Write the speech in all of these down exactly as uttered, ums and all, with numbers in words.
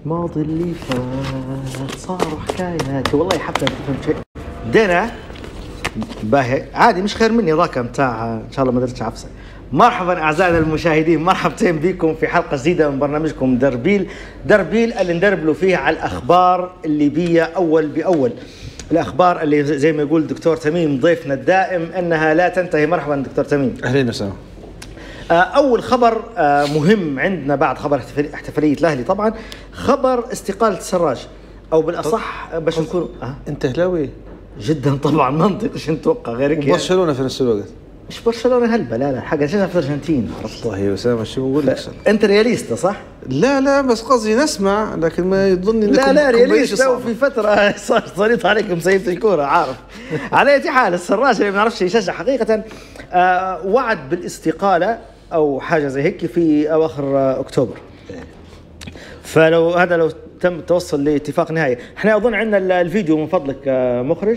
الماضي اللي فات صاروا حكايات والله حتى تفهم شيء دينا باهي عادي مش خير مني ذاك متاع ان شاء الله ما درتش عفسه. مرحبا اعزائنا المشاهدين، مرحبتين بكم في حلقه جديده من برنامجكم دربيل. دربيل اللي ندربلوا فيه على الاخبار الليبيه اول باول، الاخبار اللي زي ما يقول دكتور تميم ضيفنا الدائم انها لا تنتهي. مرحبا دكتور تميم. اهلا وسهلا. اول خبر مهم عندنا بعد خبر احتفاليه الاهلي، طبعا خبر استقاله السراج، او بالاصح باش نكون أه؟ انت اهلاوي جدا طبعا، منطق ايش نتوقع غيرك؟ برشلونه في نفس الوقت. مش برشلونه هلبة، لا لا حاجه شفتها في الارجنتين. عرفت الله يا اسامه شو بقول لك؟ انت رياليستا صح؟ لا لا بس قصدي نسمع، لكن ما يظني انكم لا لا رياليستا. وفي فتره صارت عليكم سيد الكوره عارف. على اي حال السراج اللي ما بنعرفش يشجع حقيقه آه وعد بالاستقاله او حاجه زي هيك في اواخر اكتوبر. فلو هذا لو تم التوصل لاتفاق نهائي، احنا اظن عندنا الفيديو من فضلك مخرج.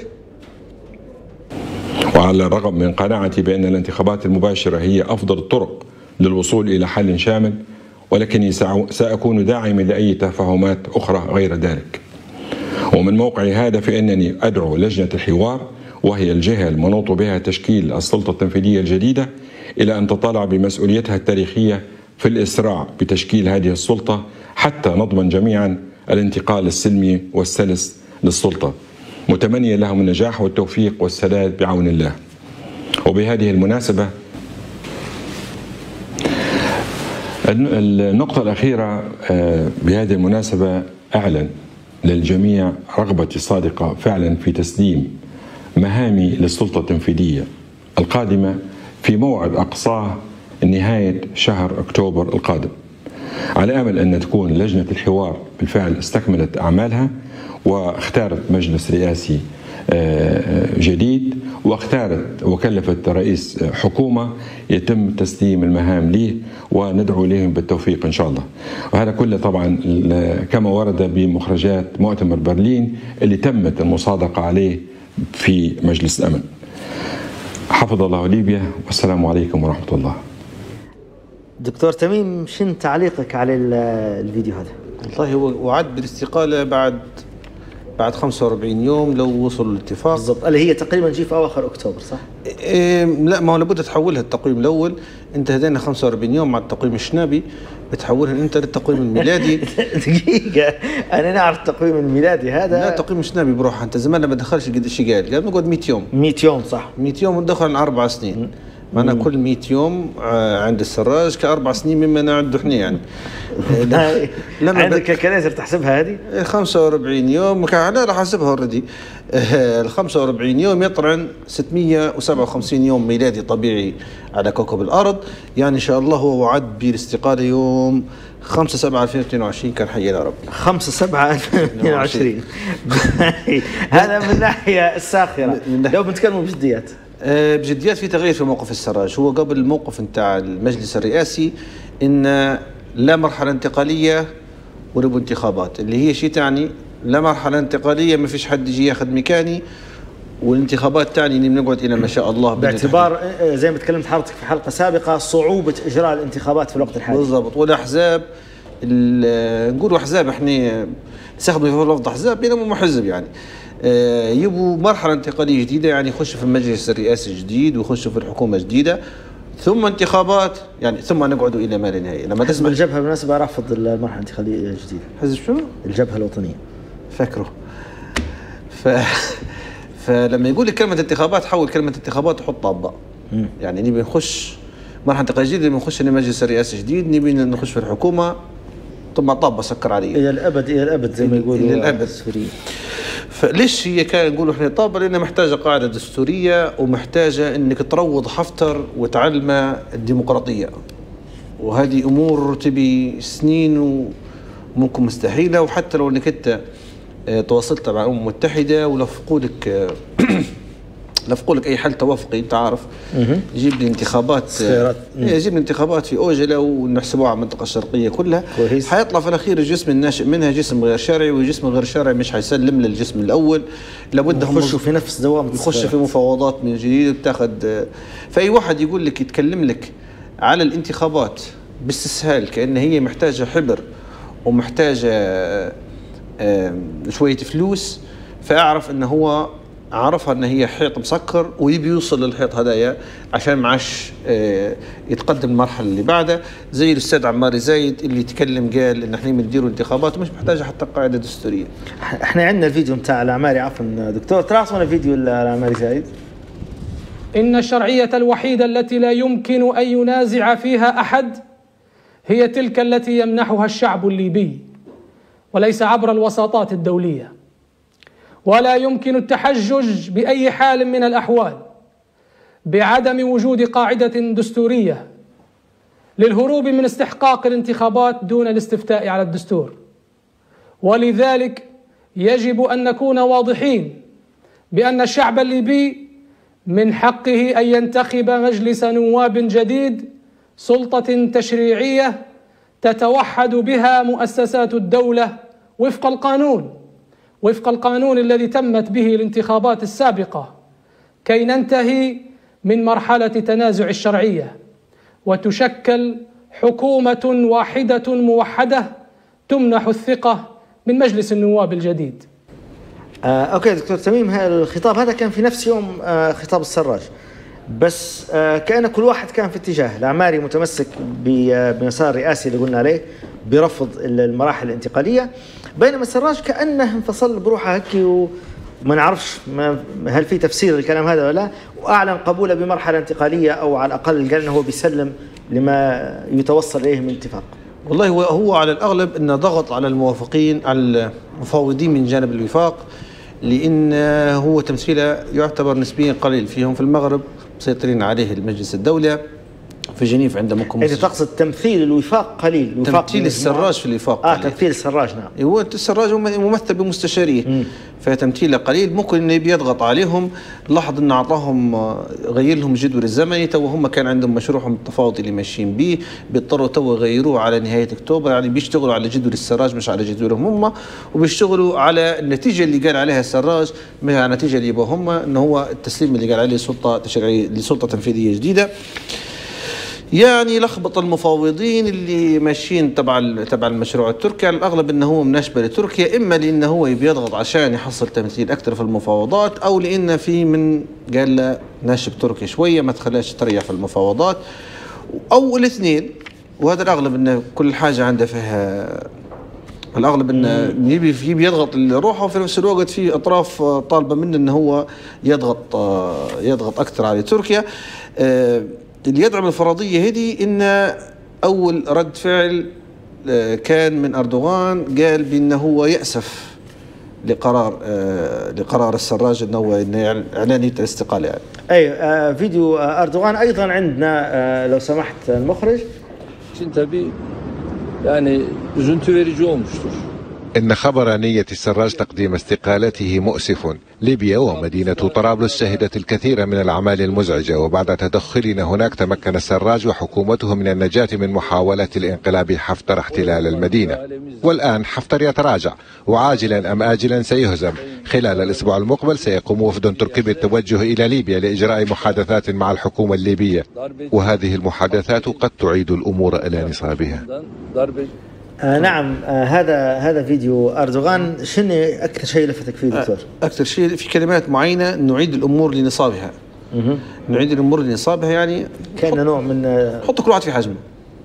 وعلى الرغم من قناعتي بأن الانتخابات المباشرة هي أفضل الطرق للوصول إلى حل شامل، ولكني سأكون داعما لأي تفاهمات أخرى غير ذلك. ومن موقعي هذا فإنني أدعو لجنة الحوار، وهي الجهة المنوط بها تشكيل السلطة التنفيذية الجديدة، إلى أن تطالع بمسؤوليتها التاريخية في الإسراع بتشكيل هذه السلطة حتى نضمن جميعا الانتقال السلمي والسلس للسلطة، متمنيا لهم النجاح والتوفيق والسداد بعون الله. وبهذه المناسبة النقطة الأخيرة بهذه المناسبة أعلن للجميع رغبتي الصادقة فعلا في تسليم مهامي للسلطة التنفيذية القادمة في موعد أقصاه نهاية شهر أكتوبر القادم، على أمل أن تكون لجنة الحوار بالفعل استكملت أعمالها واختارت مجلس رئاسي جديد، واختارت وكلفت رئيس حكومة يتم تسليم المهام ليه، وندعو لهم بالتوفيق إن شاء الله. وهذا كله طبعا كما ورد بمخرجات مؤتمر برلين اللي تمت المصادقة عليه في مجلس الأمن. حفظ الله ليبيا، والسلام عليكم ورحمة الله. دكتور تميم، شن تعليقك على الفيديو هذا؟ والله هو وعد بالاستقالة بعد بعد خمسة وأربعين يوم لو وصلوا الاتفاق بالضبط، اللي هي تقريبا جي في اواخر اكتوبر صح؟ إيه لا، ما هو لابد تحولها التقويم الاول. انت هدينا خمسة وأربعين يوم مع التقويم الشنابي، بتحولها انت للتقويم الميلادي. دقيقة، انا نعرف التقويم الميلادي هذا. لا التقويم الشنابي بروح، انت زمان ما دخلش قد ايش قال؟ قال نقعد مئة يوم. مئة يوم صح؟ مئة يوم وندخل عن اربع سنين. معنا كل مئة يوم عند السراج كأربع سنين مما نعده احنا يعني. لما عندك كالكاليتر تحسبها هذه؟ خمسة وأربعين يوم لا راح احسبها اوريدي. ال خمسة وأربعين يوم يطرن ستمئة وسبعة وخمسين يوم ميلادي طبيعي على كوكب الارض، يعني ان شاء الله هو وعد بالاستقاله يوم خمسة سبعة ألفين واثنين وعشرين. كان حينا يا رب. خمسة سبعة ألفين واثنين وعشرين. هذا من الناحيه الساخره. لو بنتكلموا بجديات بجديات في تغيير في موقف السراج. هو قبل الموقف نتاع المجلس الرئاسي ان لا مرحله انتقاليه ولا انتخابات، اللي هي شيء تعني لا مرحله انتقاليه ما فيش حد يجي ياخذ مكاني، والانتخابات تعني اني بنقعد الى ما شاء الله، باعتبار زي ما تكلمت حضرتك في حلقه سابقه صعوبه اجراء الانتخابات في الوقت الحالي. بالضبط. والاحزاب نقولوا احزاب، احنا نستخدموا في لفظ احزاب بينما مو حزب يعني. يبوا مرحله انتقاليه جديده، يعني يخشوا في المجلس الرئاسي الجديد ويخشوا في الحكومه الجديده، ثم انتخابات، يعني ثم نقعدوا الى ما لا نهايه. لما تسمع الجبهه بالمناسبه رافض المرحله الانتقاليه الجديده. حزب شنو؟ الجبهه الوطنيه. فكروا. ف فلما يقول لك كلمه انتخابات حول كلمه انتخابات وحط طابه. يعني نبي نخش مرحله انتقاليه جديده، نبي نخش لمجلس الرئاسي جديد، نبي نخش في الحكومه، طب طابه سكر عليه الى الابد الى الابد زي ما يقولوا الى الابد. فليش هي كان نقولوا احنا طابه؟ لانها محتاجه قاعده دستوريه ومحتاجه انك تروض حفتر وتعلم الديمقراطيه، وهذه امور تبي سنين وممكن مستحيله. وحتى لو انك انت تواصلت مع الامم المتحده ولفقوا لك لفقوا لك اي حل توافقي، انت عارف يجيب لي انتخابات، يجيب لي انتخابات في اوجله ونحسبوها على المنطقه الشرقيه كلها، حيطلع في الاخير الجسم الناشئ منها جسم غير شرعي، والجسم الغير شرعي مش حيسلم للجسم الاول، لابد هم يخشوا في نفس دوامه، يخش في مفاوضات من جديد وبتاخذ. فاي واحد يقول لك يتكلم لك على الانتخابات باستسهال كأن هي محتاجه حبر ومحتاجه شويه فلوس، فاعرف ان هو عرفها ان هي حيط مسكر ويبي يوصل للحيط هدايا عشان معاش يتقدم المرحله اللي بعدها. زي الاستاذ عماري زايد اللي تكلم قال ان احنا بنديروا انتخابات ومش محتاجه حتى قاعده دستوريه. احنا عندنا الفيديو بتاع العماري، عفوا دكتور تراصونا فيديو العماري زايد. إن الشرعية الوحيدة التي لا يمكن أن ينازع فيها أحد هي تلك التي يمنحها الشعب الليبي وليس عبر الوساطات الدولية، ولا يمكن التحجج بأي حال من الأحوال بعدم وجود قاعدة دستورية للهروب من استحقاق الانتخابات دون الاستفتاء على الدستور. ولذلك يجب أن نكون واضحين بأن الشعب الليبي من حقه أن ينتخب مجلس نواب جديد، سلطة تشريعية تتوحد بها مؤسسات الدولة وفق القانون وفق القانون الذي تمت به الانتخابات السابقة، كي ننتهي من مرحلة تنازع الشرعية وتشكل حكومة واحدة موحدة تمنح الثقة من مجلس النواب الجديد. آه، أوكي دكتور تميم، الخطاب هذا كان في نفس يوم آه، خطاب السراج، بس آه، كأن كل واحد كان في اتجاه. العماري متمسك بمسار الرئاسي اللي قلنا عليه برفض المراحل الانتقالية، بينما السراج كأنه انفصل بروحه هيك وما نعرفش هل في تفسير الكلام هذا ولا لا، وأعلن قبوله بمرحلة انتقالية أو على الأقل قال أنه هو بيسلم لما يتوصل إليه من اتفاق. والله هو هو على الأغلب أنه ضغط على الموافقين على المفاوضين من جانب الوفاق، لأن هو تمثيله يعتبر نسبيا قليل. فيهم في المغرب مسيطرين عليه المجلس الدولي، في جنيف عندما ممكن. أنت تقصد تمثيل الوفاق قليل؟ الوفاق تمثيل السراج في الوفاق آه تمثيل السراج نعم. هو السراج ممثل بمستشاريه، فتمثيله قليل. ممكن انه بيضغط عليهم. لاحظ انه اعطاهم غير لهم الجدول الزمني، تو هم كان عندهم مشروعهم التفاوضي اللي ماشيين به، بيضطروا تو يغيروه على نهايه اكتوبر، يعني بيشتغلوا على جدول السراج مش على جدولهم هم، وبيشتغلوا على النتيجه اللي قال عليها السراج مش على النتيجه اللي يبغوا هم، انه هو التسليم اللي قال عليه سلطه تشريعيه لسلطه تنفيذيه جديده. يعني لخبط المفاوضين اللي ماشيين تبع تبع المشروع التركي. على الاغلب انه هو مناسبه لتركيا، اما لانه هو بيضغط عشان يحصل تمثيل اكثر في المفاوضات، او لانه في من قال له ناشب تركي شويه ما تخليش تريح في المفاوضات، او الاثنين. وهذا الاغلب انه كل حاجه عنده فيها الاغلب انه يبي يبي يضغط روحه، وفي نفس الوقت في اطراف طالبه منه انه هو يضغط يضغط اكثر على تركيا. اللي يدعم الفرضيه هذه ان اول رد فعل كان من اردوغان، قال بانه هو يأسف لقرار لقرار السراج انه هو اعلانيه الاستقاله. يعني اي فيديو اردوغان ايضا عندنا لو سمحت المخرج. tabii yani üzüntü verici olmuştur. إن خبر نية السراج تقديم استقالته مؤسف. ليبيا ومدينة طرابلس شهدت الكثير من الأعمال المزعجة، وبعد تدخلنا هناك تمكن السراج وحكومته من النجاة من محاولة الانقلاب حفتر احتلال المدينة. والآن حفتر يتراجع، وعاجلا أم آجلا سيهزم. خلال الأسبوع المقبل سيقوم وفد تركي بالتوجه إلى ليبيا لإجراء محادثات مع الحكومة الليبية، وهذه المحادثات قد تعيد الأمور إلى نصابها. آه نعم. آه هذا هذا فيديو أردوغان. شنو أكثر شيء لفتك فيه دكتور؟ آه أكثر شيء في كلمات معينة، نعيد الأمور لنصابها. مه. نعيد الأمور لنصابها، يعني كان نوع من نحط كل واحد في حجمه.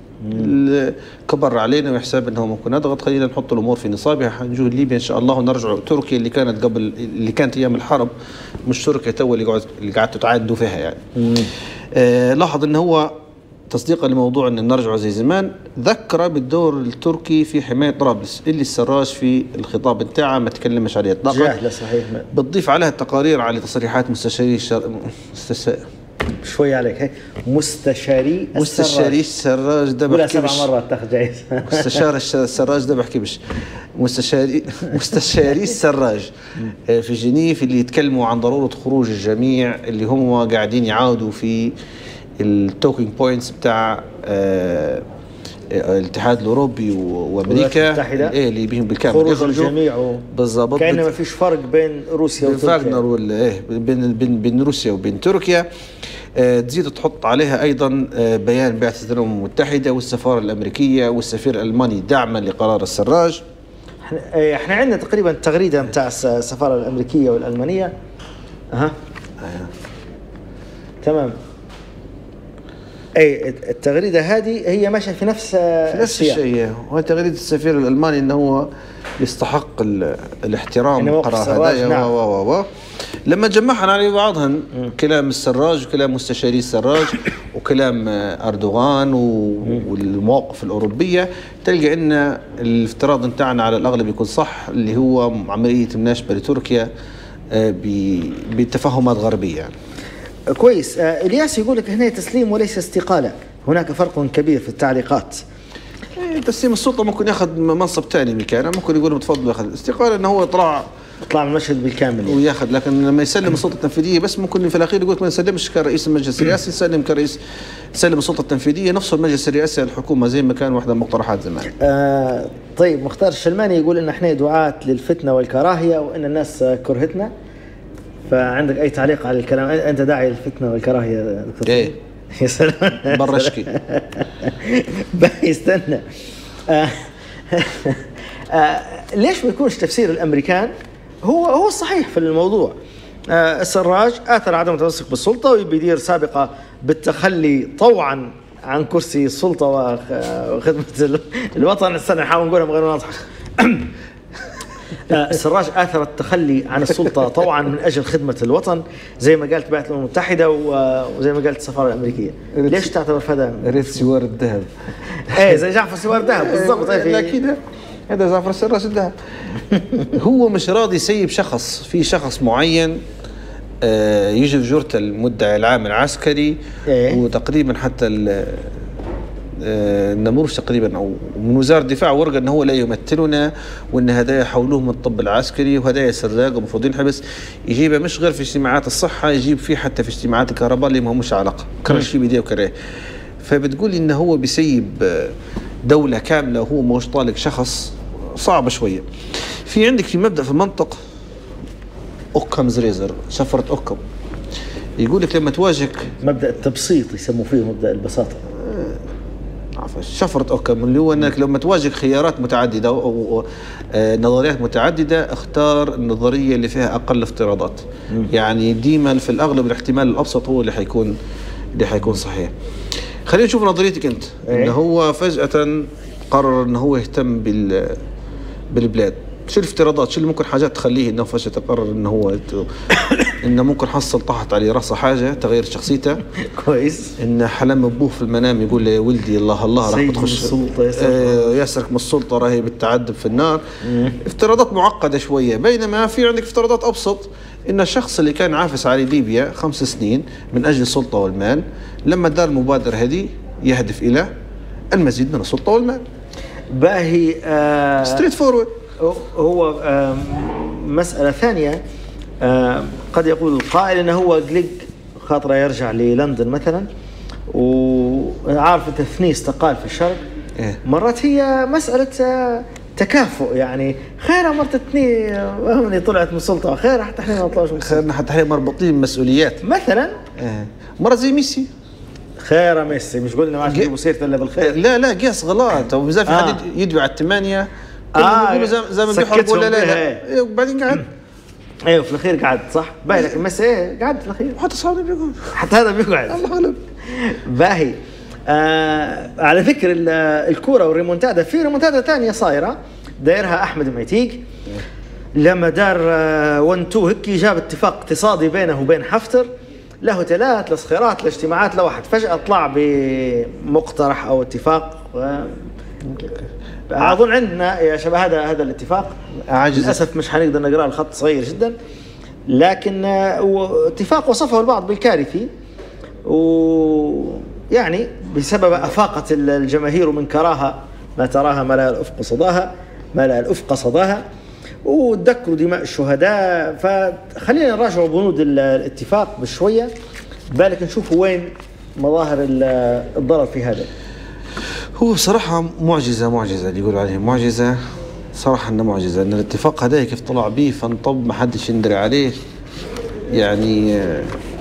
كبر علينا ويحسب أنه ممكن نضغط، خلينا نحط الأمور في نصابها. حنجوا ليبيا إن شاء الله ونرجع. تركيا اللي كانت قبل اللي كانت أيام الحرب مش تركيا تو اللي قعدت اللي قعدتوا تعادوا فيها يعني. آه لاحظ أنه هو تصديقا لموضوع ان نرجع زي زمان، ذكر بالدور التركي في حمايه طرابلس اللي السراج في الخطاب بتاعه ما تكلمش عليه اطلاقا. جاهله صحيح. بتضيف عليها التقارير على تصريحات مستشاري الشر... مستس... شوي عليك هي مستشاري مستشاري السراج ده بحكي سبع مرات تاخذ جايزه. مستشار السراج ده بحكي بش مستشاري مستشاري السراج في جنيف اللي يتكلموا عن ضروره خروج الجميع، اللي هم قاعدين يعاودوا في التوكينج بوينتس بتاع آه الاتحاد الاوروبي وامريكا، ايه اللي بيهم بالكامل خروج الجميع بالضبط، كأنه ما فيش فرق بين روسيا وتركيا، فاغنر ولا ايه بين بين بين روسيا وبين تركيا. آه، تزيد تحط عليها أيضا آه، بيان بعثة الأمم المتحدة والسفارة الأمريكية والسفير الألماني دعما لقرار السراج. احنا احنا عندنا تقريبا تغريده بتاع السفاره الامريكيه والالمانيه. اها آه. تمام. اي التغريده هذه هي ماشيه في نفس في نفس الشيء، وتغريدة السفير الألماني أنه هو يستحق ال- الاحترام يعني قرار السراج، هدايا نعم. و و و لما جمعنا على بعضهن كلام السراج وكلام مستشاري السراج وكلام آه، أردوغان و- والمواقف الأوروبية، تلقى أن الافتراض نتاعنا على الأغلب يكون صح، اللي هو عملية مناشبة لتركيا آه، ب- بتفاهمات غربية يعني. كويس. آه الياس يقول لك هنا تسليم وليس استقاله، هناك فرق كبير في التعليقات. إيه، تسليم السلطة ممكن ياخذ منصب ثاني مكانه، ممكن يقول تفضل ياخذ الاستقالة، انه هو يطلع اطلع من المشهد بالكامل يعني. وياخذ، لكن لما يسلم السلطة التنفيذية بس ممكن في الأخير يقول ما يسلمش كرئيس المجلس الرئاسي، يسلم كرئيس، يسلم السلطة التنفيذية نفسه المجلس الرئاسي الحكومة زي ما كان واحدة من المقترحات زمان. آه طيب مختار الشلماني يقول ان احنا دعاة للفتنه والكراهيه وان الناس آه، كرهتنا. فعندك اي تعليق على الكلام؟ انت داعي للفتنه والكراهيه يا دكتور؟ ايه يا سلام. برا اشكي. باهي استنى. آه آه ليش ما يكونش تفسير الامريكان هو هو الصحيح في الموضوع؟ آه السراج اثر عدم التمسك بالسلطه ويبي يدير سابقه بالتخلي طوعا عن كرسي السلطه وخدمه الوطن. استنى نحاول نقولها من غير ما نضحك. آه، السراج آثر التخلي عن السلطة طوعا من أجل خدمة الوطن زي ما قالت بعثة الأمم المتحدة و- وزي ما قالت السفارة الأمريكية. ليش تعتبر هذا؟ ريت سوار الذهب. ايه زي جعفر سوار ذهب بالضبط. إيه، في- اكيد هذا جعفر السراج الذهب. هو مش راضي يسيب شخص، في شخص معين آه، يجي في جرته المدعي العام العسكري إيه. وتقريبا حتى ال- آه، النمروش تقريبا او من وزاره الدفاع ورقه انه هو لا يمثلنا وان هدايا حولوه من الطب العسكري وهدايا سراق ومفروض ينحبس. يجيبها مش غير في اجتماعات الصحه، يجيب فيه حتى في اجتماعات الكهرباء اللي ما همش علاقه، كره شيء بيديه وكره. فبتقول انه هو بيسيب آه، دوله كامله وهو مش طالق شخص، صعبه شويه. في عندك في مبدا في المنطق اوكامز ريزر، شفره اوكم، يقول لك لما تواجهك مبدأ التبسيط يسموا فيه مبدأ البساطة. عفوا شفرة اوكم اللي هو انك لما تواجهك خيارات متعدده او آه، نظريات متعدده اختار النظريه اللي فيها اقل افتراضات. يعني ديما في الاغلب الاحتمال الابسط هو اللي حيكون اللي حيكون صحيح. خلينا نشوف نظريتك انت. إيه؟ انه هو فجاه قرر انه هو يهتم بال بالبلاد. شو الافتراضات؟ شو اللي ممكن حاجات تخليه انه فجاه قرر انه هو يت- انه ممكن حصل طاحت عليه راسه حاجه تغير شخصيته. كويس. ان حلم ابوه في المنام يقول له يا ولدي الله الله راح سيد بتخش السلطة يسرق. آه، يسرق من السلطه راهي بالتعذب في النار. افتراضات معقده شويه، بينما في عندك افتراضات ابسط. ان الشخص اللي كان عافس على ليبيا خمس سنين من اجل السلطه والمال، لما دار المبادره هذه يهدف الى المزيد من السلطه والمال. باهي. آه ستريت فورورد. هو آه مسألة ثانية. آه قد يقول القائل انه هو قلق خاطره يرجع للندن مثلا، وعارف التثني استقال في الشرق. إيه؟ مرات هي مسألة آه تكافؤ، يعني خير مرت تثني اللي طلعت من السلطة، خير حتى احنا ما نطلعوش من السلطة خيرنا حتى احنا مربوطين بمسؤوليات. مثلا. إيه. مره زي ميسي. خير ميسي، مش قلنا ما عادش يجيبوا سيرته الا بالخير. لا لا قياس غلط، وبزاف آه. حد يدعو على الثمانيه آه، آه يقولوا زي, زي ما بيحرقوا ولا لا سكتهم لا بيها. إيه، وبعدين قعد ايوه في الاخير قعد صح. باهي لكن ميسي ايه قعد في الاخير، وحتى صار بيقول حتى هذا بيقعد. الله اعلم. باهي. آه على ذكر ال- الكوره والريمونتادا، في ريمونتادا ثانيه صايره دايرها احمد معتيق لما دار واحد اثنين هيك جاب اتفاق اقتصادي بينه وبين حفتر، له هوتيلات لاصخيرات لاجتماعات لواحد، فجاه طلع بمقترح او اتفاق. آه، اظن عندنا يا شباب هذا هذا الاتفاق عاجز. للاسف مش حنقدر نقراه، الخط صغير جدا، لكن آه، و- اتفاق وصفه البعض بالكارثي، ويعني بسبب افاقه الجماهير من كراهه ما تراها ما لا الافق صداها ما لا الافق صداها، وتذكروا دماء الشهداء. فخلينا نراجع بنود ال- الاتفاق بشويه، بالك نشوف وين مظاهر ال- الضرر في هذا. هو صراحة معجزة معجزة اللي يقولوا عليه معجزة، صراحة انه معجزة ان الاتفاق هذا كيف طلع به فانطب ما حدش يندري عليه. يعني آه،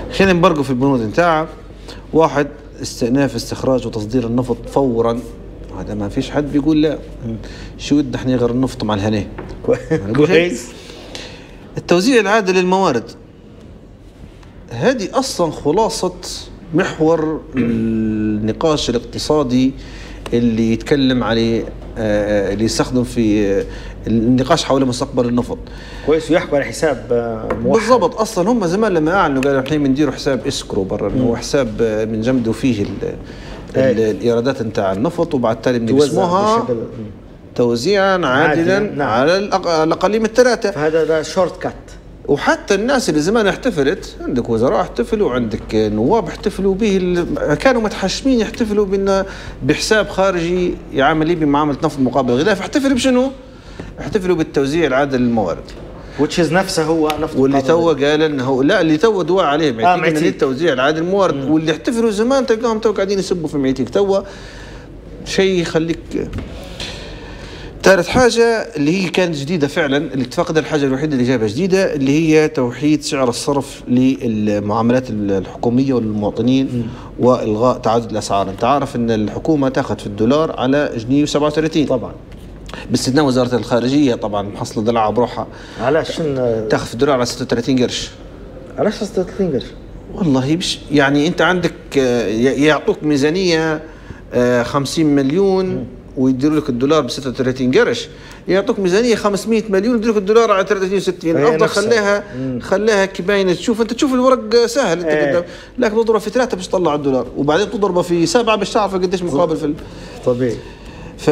خلينا نبرقوا في البنود نتاعها. واحد، استئناف استخراج وتصدير النفط فورا، هذا ما فيش حد بيقول لا. شو بدنا احنا غير النفط مع الهنيه. كويس. التوزيع العادل للموارد، هذه اصلا خلاصه محور النقاش الاقتصادي اللي يتكلم عليه، اللي يستخدم في النقاش حول مستقبل النفط. كويس، ويحكوا على حساب موحد. بالضبط. اصلا هم زمان لما اعلنوا قالوا احنا بنديروا حساب اسكرو برا، انه هو حساب بنجمدوا فيه ال ال الايرادات نتاع النفط، وبعد تالي بنقسموها توزيعا عادلا نعم. على الاقاليم الثلاثه. فهذا ده شورت كات. وحتى الناس اللي زمان احتفلت، عندك وزراء احتفلوا، عندك نواب احتفلوا به، كانوا متحشمين يحتفلوا بان بحساب خارجي يعامل به معامله نفط مقابل غذاء، فاحتفلوا بشنو؟ احتفلوا بالتوزيع العادل للموارد. which is نفسه هو نفط. واللي تو قال انه لا، اللي تو دعاء عليه معتيك آه التوزيع العادل للموارد، واللي احتفلوا زمان تلقاهم تو قاعدين يسبوا في معتيك. تو شيء يخليك. ثالث حاجة اللي هي كانت جديدة فعلا، الاتفاق ده الحاجة الوحيدة اللي جابها جديدة، اللي هي توحيد سعر الصرف للمعاملات الحكومية والمواطنين والغاء تعدد الأسعار. أنت عارف أن الحكومة تاخذ في الدولار على جنيه وسبعة وثلاثين طبعا، باستثناء وزارة الخارجية طبعا محصلة دلعها بروحها. علاش تاخذ في الدولار على ستة وثلاثين قرش. علاش ستة وثلاثين قرش؟ والله بش يعني أنت عندك يعطوك ميزانية خمسين مليون ويديروا لك الدولار ب ستة وثلاثين قرش، يعطوك ميزانيه خمسمئة مليون يديروا لك الدولار على ثلاثة وستين. افضل خليها خليها كباينه تشوف، انت تشوف الورق سهل انت ايه. قدام، لكن تضرب في ثلاثه باش تطلع الدولار، وبعدين تضربه في سبعه باش تعرف قديش مقابل في طبيعي. ف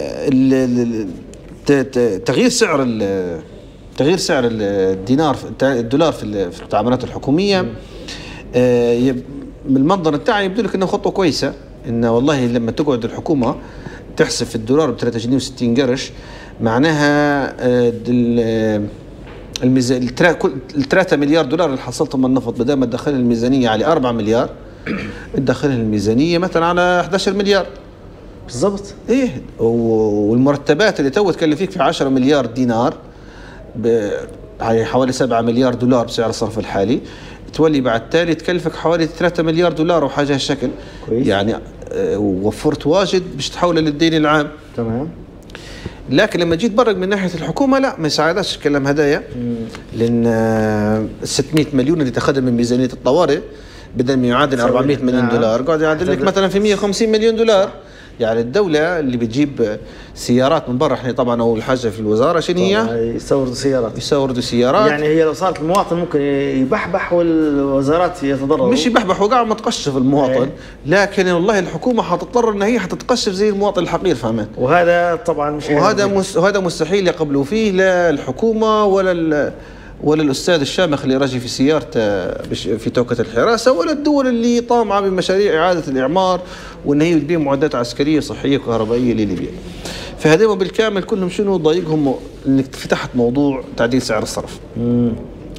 تغيير سعر تغيير سعر الدينار الدولار في التعاملات الحكوميه من المنظر بتاعي يبدو لك انه خطوه كويسه، انه والله لما تقعد الحكومه تحسب في الدولار ب ثلاثة جنيه وستين قرش، معناها الميزانية ال ثلاثة مليار دولار اللي حصلتهم من النفط، بدل ما تدخل الميزانية على أربعة مليار تدخلها الميزانية مثلا على أحد عشر مليار. بالضبط. ايه، والمرتبات اللي تو تكلف فيك في عشرة مليار دينار، هي حوالي سبعة مليار دولار بسعر الصرف الحالي، تولي بعد تالي تكلفك حوالي ثلاثة مليار دولار وحاجه هالشكل. يعني وفرت واجد باش تحوله للدين العام. تمام. لكن لما جيت برق من ناحيه الحكومه لا، ما يساعدش الكلام هدايا، لان ستمئة مليون اللي تاخذها من ميزانيه الطوارئ بدل ما يعادل أربعمئة مليون دولار، قاعد يعادل لك مثلا في مئة وخمسين مليون دولار. يعني الدولة اللي بتجيب سيارات من برا، احنا طبعا اول حاجة في الوزارة شنو هي؟ يستوردوا سيارات. يستوردوا سيارات. يعني هي لو صارت المواطن ممكن يبحبح والوزارات يتضرروا. مش يبحبح، وقاعد متقشف المواطن، لكن والله الحكومة حتضطر ان هي حتتقشف زي المواطن الحقير، فهمت؟ وهذا طبعا مش وهذا مس... وهذا مستحيل يقبلوا فيه لا الحكومة ولا ال... ولا الأستاذ الشامخ اللي راجي في سيارته في توكة الحراسة، ولا الدول اللي طامعة بمشاريع إعادة الإعمار وإن هي تبيع معدات عسكرية صحية وكهربائية لليبيا. فهذول بالكامل كلهم شنو ضايقهم إنك فتحت موضوع تعديل سعر الصرف. امم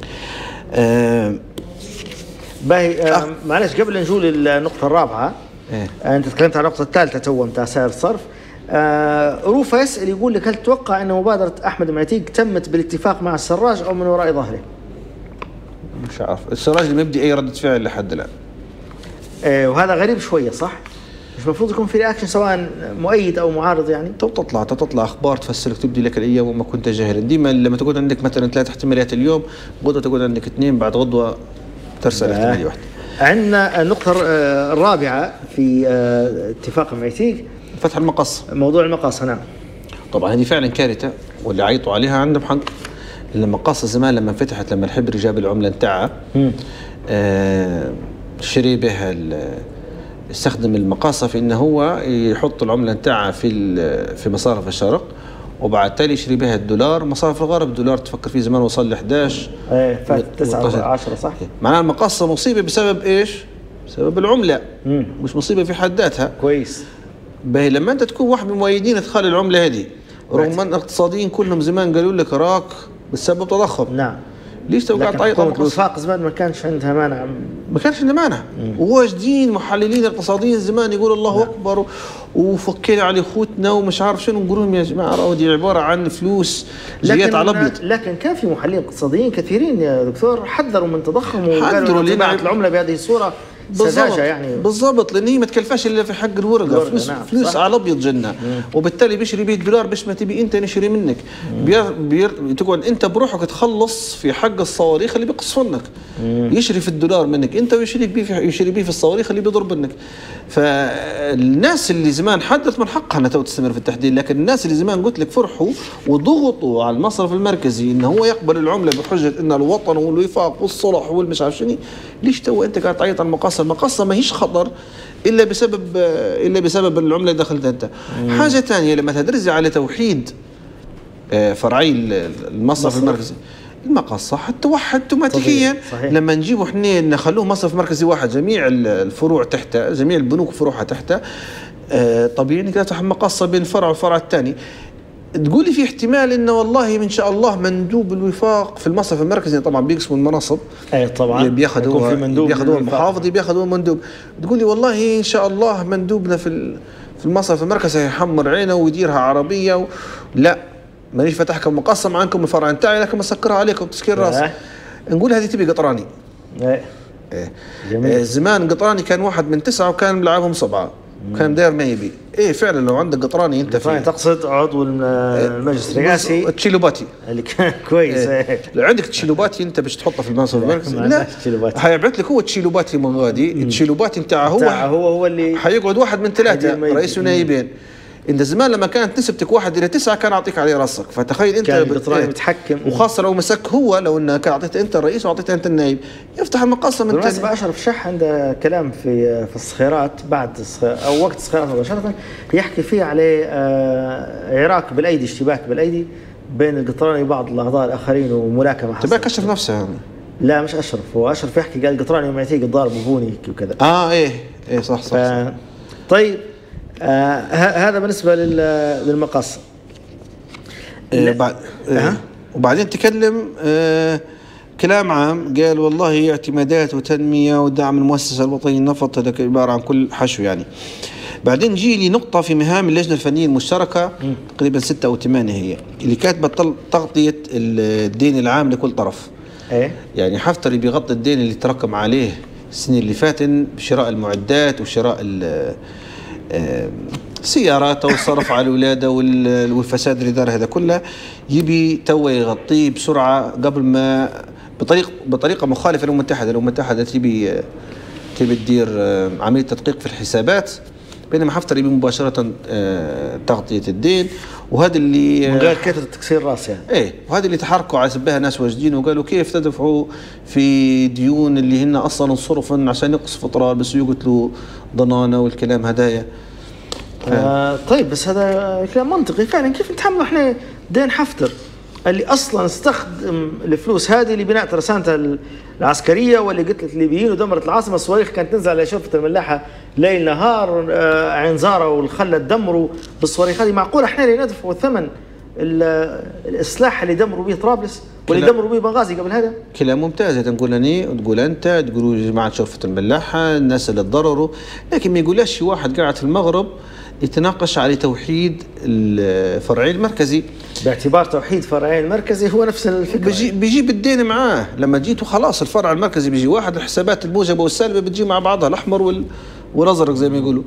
آه باهي. آه آه. معلش قبل نجول النقطة الرابعة، آه. أنت تكلمت عن النقطة الثالثة تو نتاع سعر الصرف. آه روفا يسأل يقول لك هل تتوقع أن مبادرة أحمد معتيق تمت بالاتفاق مع السراج أو من وراء ظهره؟ مش عارف، السراج ما يبدي أي ردة فعل لحد الآن. آه وهذا غريب شوية صح؟ مش المفروض يكون في رياكشن سواء مؤيد أو معارض يعني؟ تو تطلع تطلع أخبار تفسرك تبدي لك الأيام وما كنت جاهلا. ديما لما تقول عندك مثلا ثلاث احتماليات اليوم، غدوة تقول عندك اثنين، بعد غدوة ترسل احتمالية واحدة. عندنا النقطة الرابعة في اتفاق معتيق، فتح المقص. موضوع المقاصة. نعم. طبعا هذه فعلا كارثة، واللي عيطوا عليها عندهم حق. المقاصة زمان لما فتحت، لما الحبري جاب العملة نتاعها آه شري بها، استخدم المقاصة في انه هو يحط العملة نتاعها في في مصارف الشرق، وبعد تالي يشري بها الدولار. مصارف الغرب الدولار تفكر فيه زمان وصل ل أحد عشر، ايه فات تسعة عشرة صح. معناها المقاصة مصيبة بسبب ايش؟ بسبب العملة. مم. مش مصيبة في حد ذاتها. كويس. باهي لما انت تكون واحد من المؤيدين ادخال العمله هذه، رغم ان الاقتصاديين كلهم زمان قالوا لك راك بسبب تضخم. نعم. ليش تو قاعد تعيط على المقص؟ الوفاق زمان ما كانش عندها مانع، ما كانش عندنا مانع. وواجدين محللين اقتصاديين زمان يقول الله اكبر وفكينا على خوتنا ومش عارف شنو، نقول لهم يا جماعه راهو دي عباره عن فلوس جيات على الابيض. لكن كان في محللين اقتصاديين كثيرين يا دكتور حذروا من تضخم وقالوا طباعه العمله بهذه الصوره سذاجه يعني. بالضبط، لان هي ما تكلفاش الا في حق الورقه، فلوس نعم فلوس صح. على الابيض جنه، وبالتالي بيشري بيه الدولار باش ما تبي انت نشري منك. بير بير تقعد انت بروحك تخلص في حق الصواريخ اللي بيقصفنك، يشري في الدولار منك انت ويشري بيه في يشري بيه في الصواريخ اللي بيضرب منك. فالناس اللي زمان حدث من حقها انها تستمر في التحديد، لكن الناس اللي زمان قلت لك فرحوا وضغطوا على المصرف المركزي انه هو يقبل العمله بحجه ان الوطن والوفاق والصلح والمش عارف شنو. ليش تو انت قاعد تعيط على المقاصه؟ المقاصه ما هيش خطر الا بسبب الا بسبب العمله اللي دخلت انت. مم. حاجه ثانيه لما تدرس على توحيد فرعي المصرف المركزي، المقاصه حتوحد اوتوماتيكيا. لما نجيبوا احنا نخلوه مصرف مركزي واحد، جميع الفروع تحته، جميع البنوك فروعها تحته، طبيعي انك تفتح مقاصه بين الفرع والفرع الثاني. تقول لي في احتمال انه والله ان شاء الله مندوب الوفاق في المصرف المركزي طبعا بيقسموا المناصب، اي طبعا بياخذ هو بياخذ هو المحافظ، بياخذ هو مندوب. تقول لي والله ان شاء الله مندوبنا في في المصرف المركزي يحمر عينه ويديرها عربيه و... لا مانيش فاتحكم مقسم عنكم الفرع نتاعي لكن مسكرها عليكم تسكير راس. نقول هذه تبي قطراني. ايه ايه جميل. زمان قطراني كان واحد من تسعه وكان ملاعبهم سبعه، كان داير ما يبي. ايه فعلا لو عندك قطراني انت في تقصد عضو المجلس الرئاسي تشيلوباتي اللي كان كويس. ايه. لو عندك تشيلوباتي انت باش تحطه في المنصب المركزي، لا هيبعث لك هو تشيلوباتي من غادي. التشيلوباتي نتاعه هو هو هو اللي حيقعد واحد من ثلاثه رئيس ونائبين. انت زمان لما كانت نسبتك واحد الى تسعه كان اعطيك عليه راسك، فتخيل انت القطراني متحكم، وخاصه لو مسك هو، لو انه كان اعطيته انت الرئيس واعطيته انت النائب يفتح المقاصه من ثاني. بالمناسبه اشرف شح عنده كلام في في الصخيرات بعد او وقت الصخيرات مباشره يحكي فيه عليه عراك بالايدي، اشتباك بالايدي بين القطراني وبعض الاعضاء الاخرين وملاكمه حصلت. تبقى كشف نفسه يعني. لا مش اشرف، هو اشرف يحكي قال القطراني يوم يعطيك الضارب وبوني وكذا. اه ايه ايه صح صح, ف... صح. طيب آه هذا بالنسبه للمقاصه. آه بعد آه وبعدين تكلم آه كلام عام، قال والله اعتمادات وتنميه ودعم المؤسسه الوطنيه للنفط هذا عباره عن كل حشو يعني. بعدين جي لي نقطه في مهام اللجنه الفنيه المشتركه تقريبا ستة او ثمانية هي اللي كاتبه تغطيه الدين العام لكل طرف. ايه يعني حفتري بيغطي الدين اللي تراكم عليه السنين اللي فاتن بشراء المعدات وشراء السيارات والصرف على الولاده والفساد اللي دار هذا كله، يبي تو يغطيه بسرعه قبل ما بطريقه بطريقه مخالفه للامم المتحده. الامم المتحده تبي تبي تدير عمليه تدقيق في الحسابات، بينما حفتر يبي مباشره تغطيه الدين، وهذا اللي من غير كثره تكسير راس يعني. ايه، وهذا اللي تحركوا على سبها ناس واجدين وقالوا كيف تدفعوا في ديون اللي هن اصلا انصرفن عشان يقصفوا اطرار بس يقتلوا ضنانه والكلام هدايا. آه طيب بس هذا كلام منطقي فعلا. كيف نتحمل احنا دين حفتر اللي اصلا استخدم الفلوس هذه لبناء ترسانته العسكريه واللي قتلت الليبيين ودمرت العاصمه؟ الصواريخ كانت تنزل على شرفه الملاحه ليل نهار، آه عين زاره والخله تدمروا بالصواريخ هذه. معقوله احنا اللي ندفعوا ثمن الاسلحه اللي دمروا به طرابلس واللي دمروا به بنغازي قبل هذا؟ كلام ممتاز تقول اني وتقول انت تقولوا يا جماعه شرفه الملاحه الناس اللي تضرروا، لكن ما يقولش شي واحد قاعد في المغرب يتناقش على توحيد الفرعي المركزي باعتبار توحيد فرعي المركزي هو نفس الفكره. بيجي بيجيب الدين معاه. لما جيتوا خلاص الفرع المركزي بيجي واحد، الحسابات الموجبه والسالبه بتجي مع بعضها، الاحمر وال والازرق زي ما يقولوا.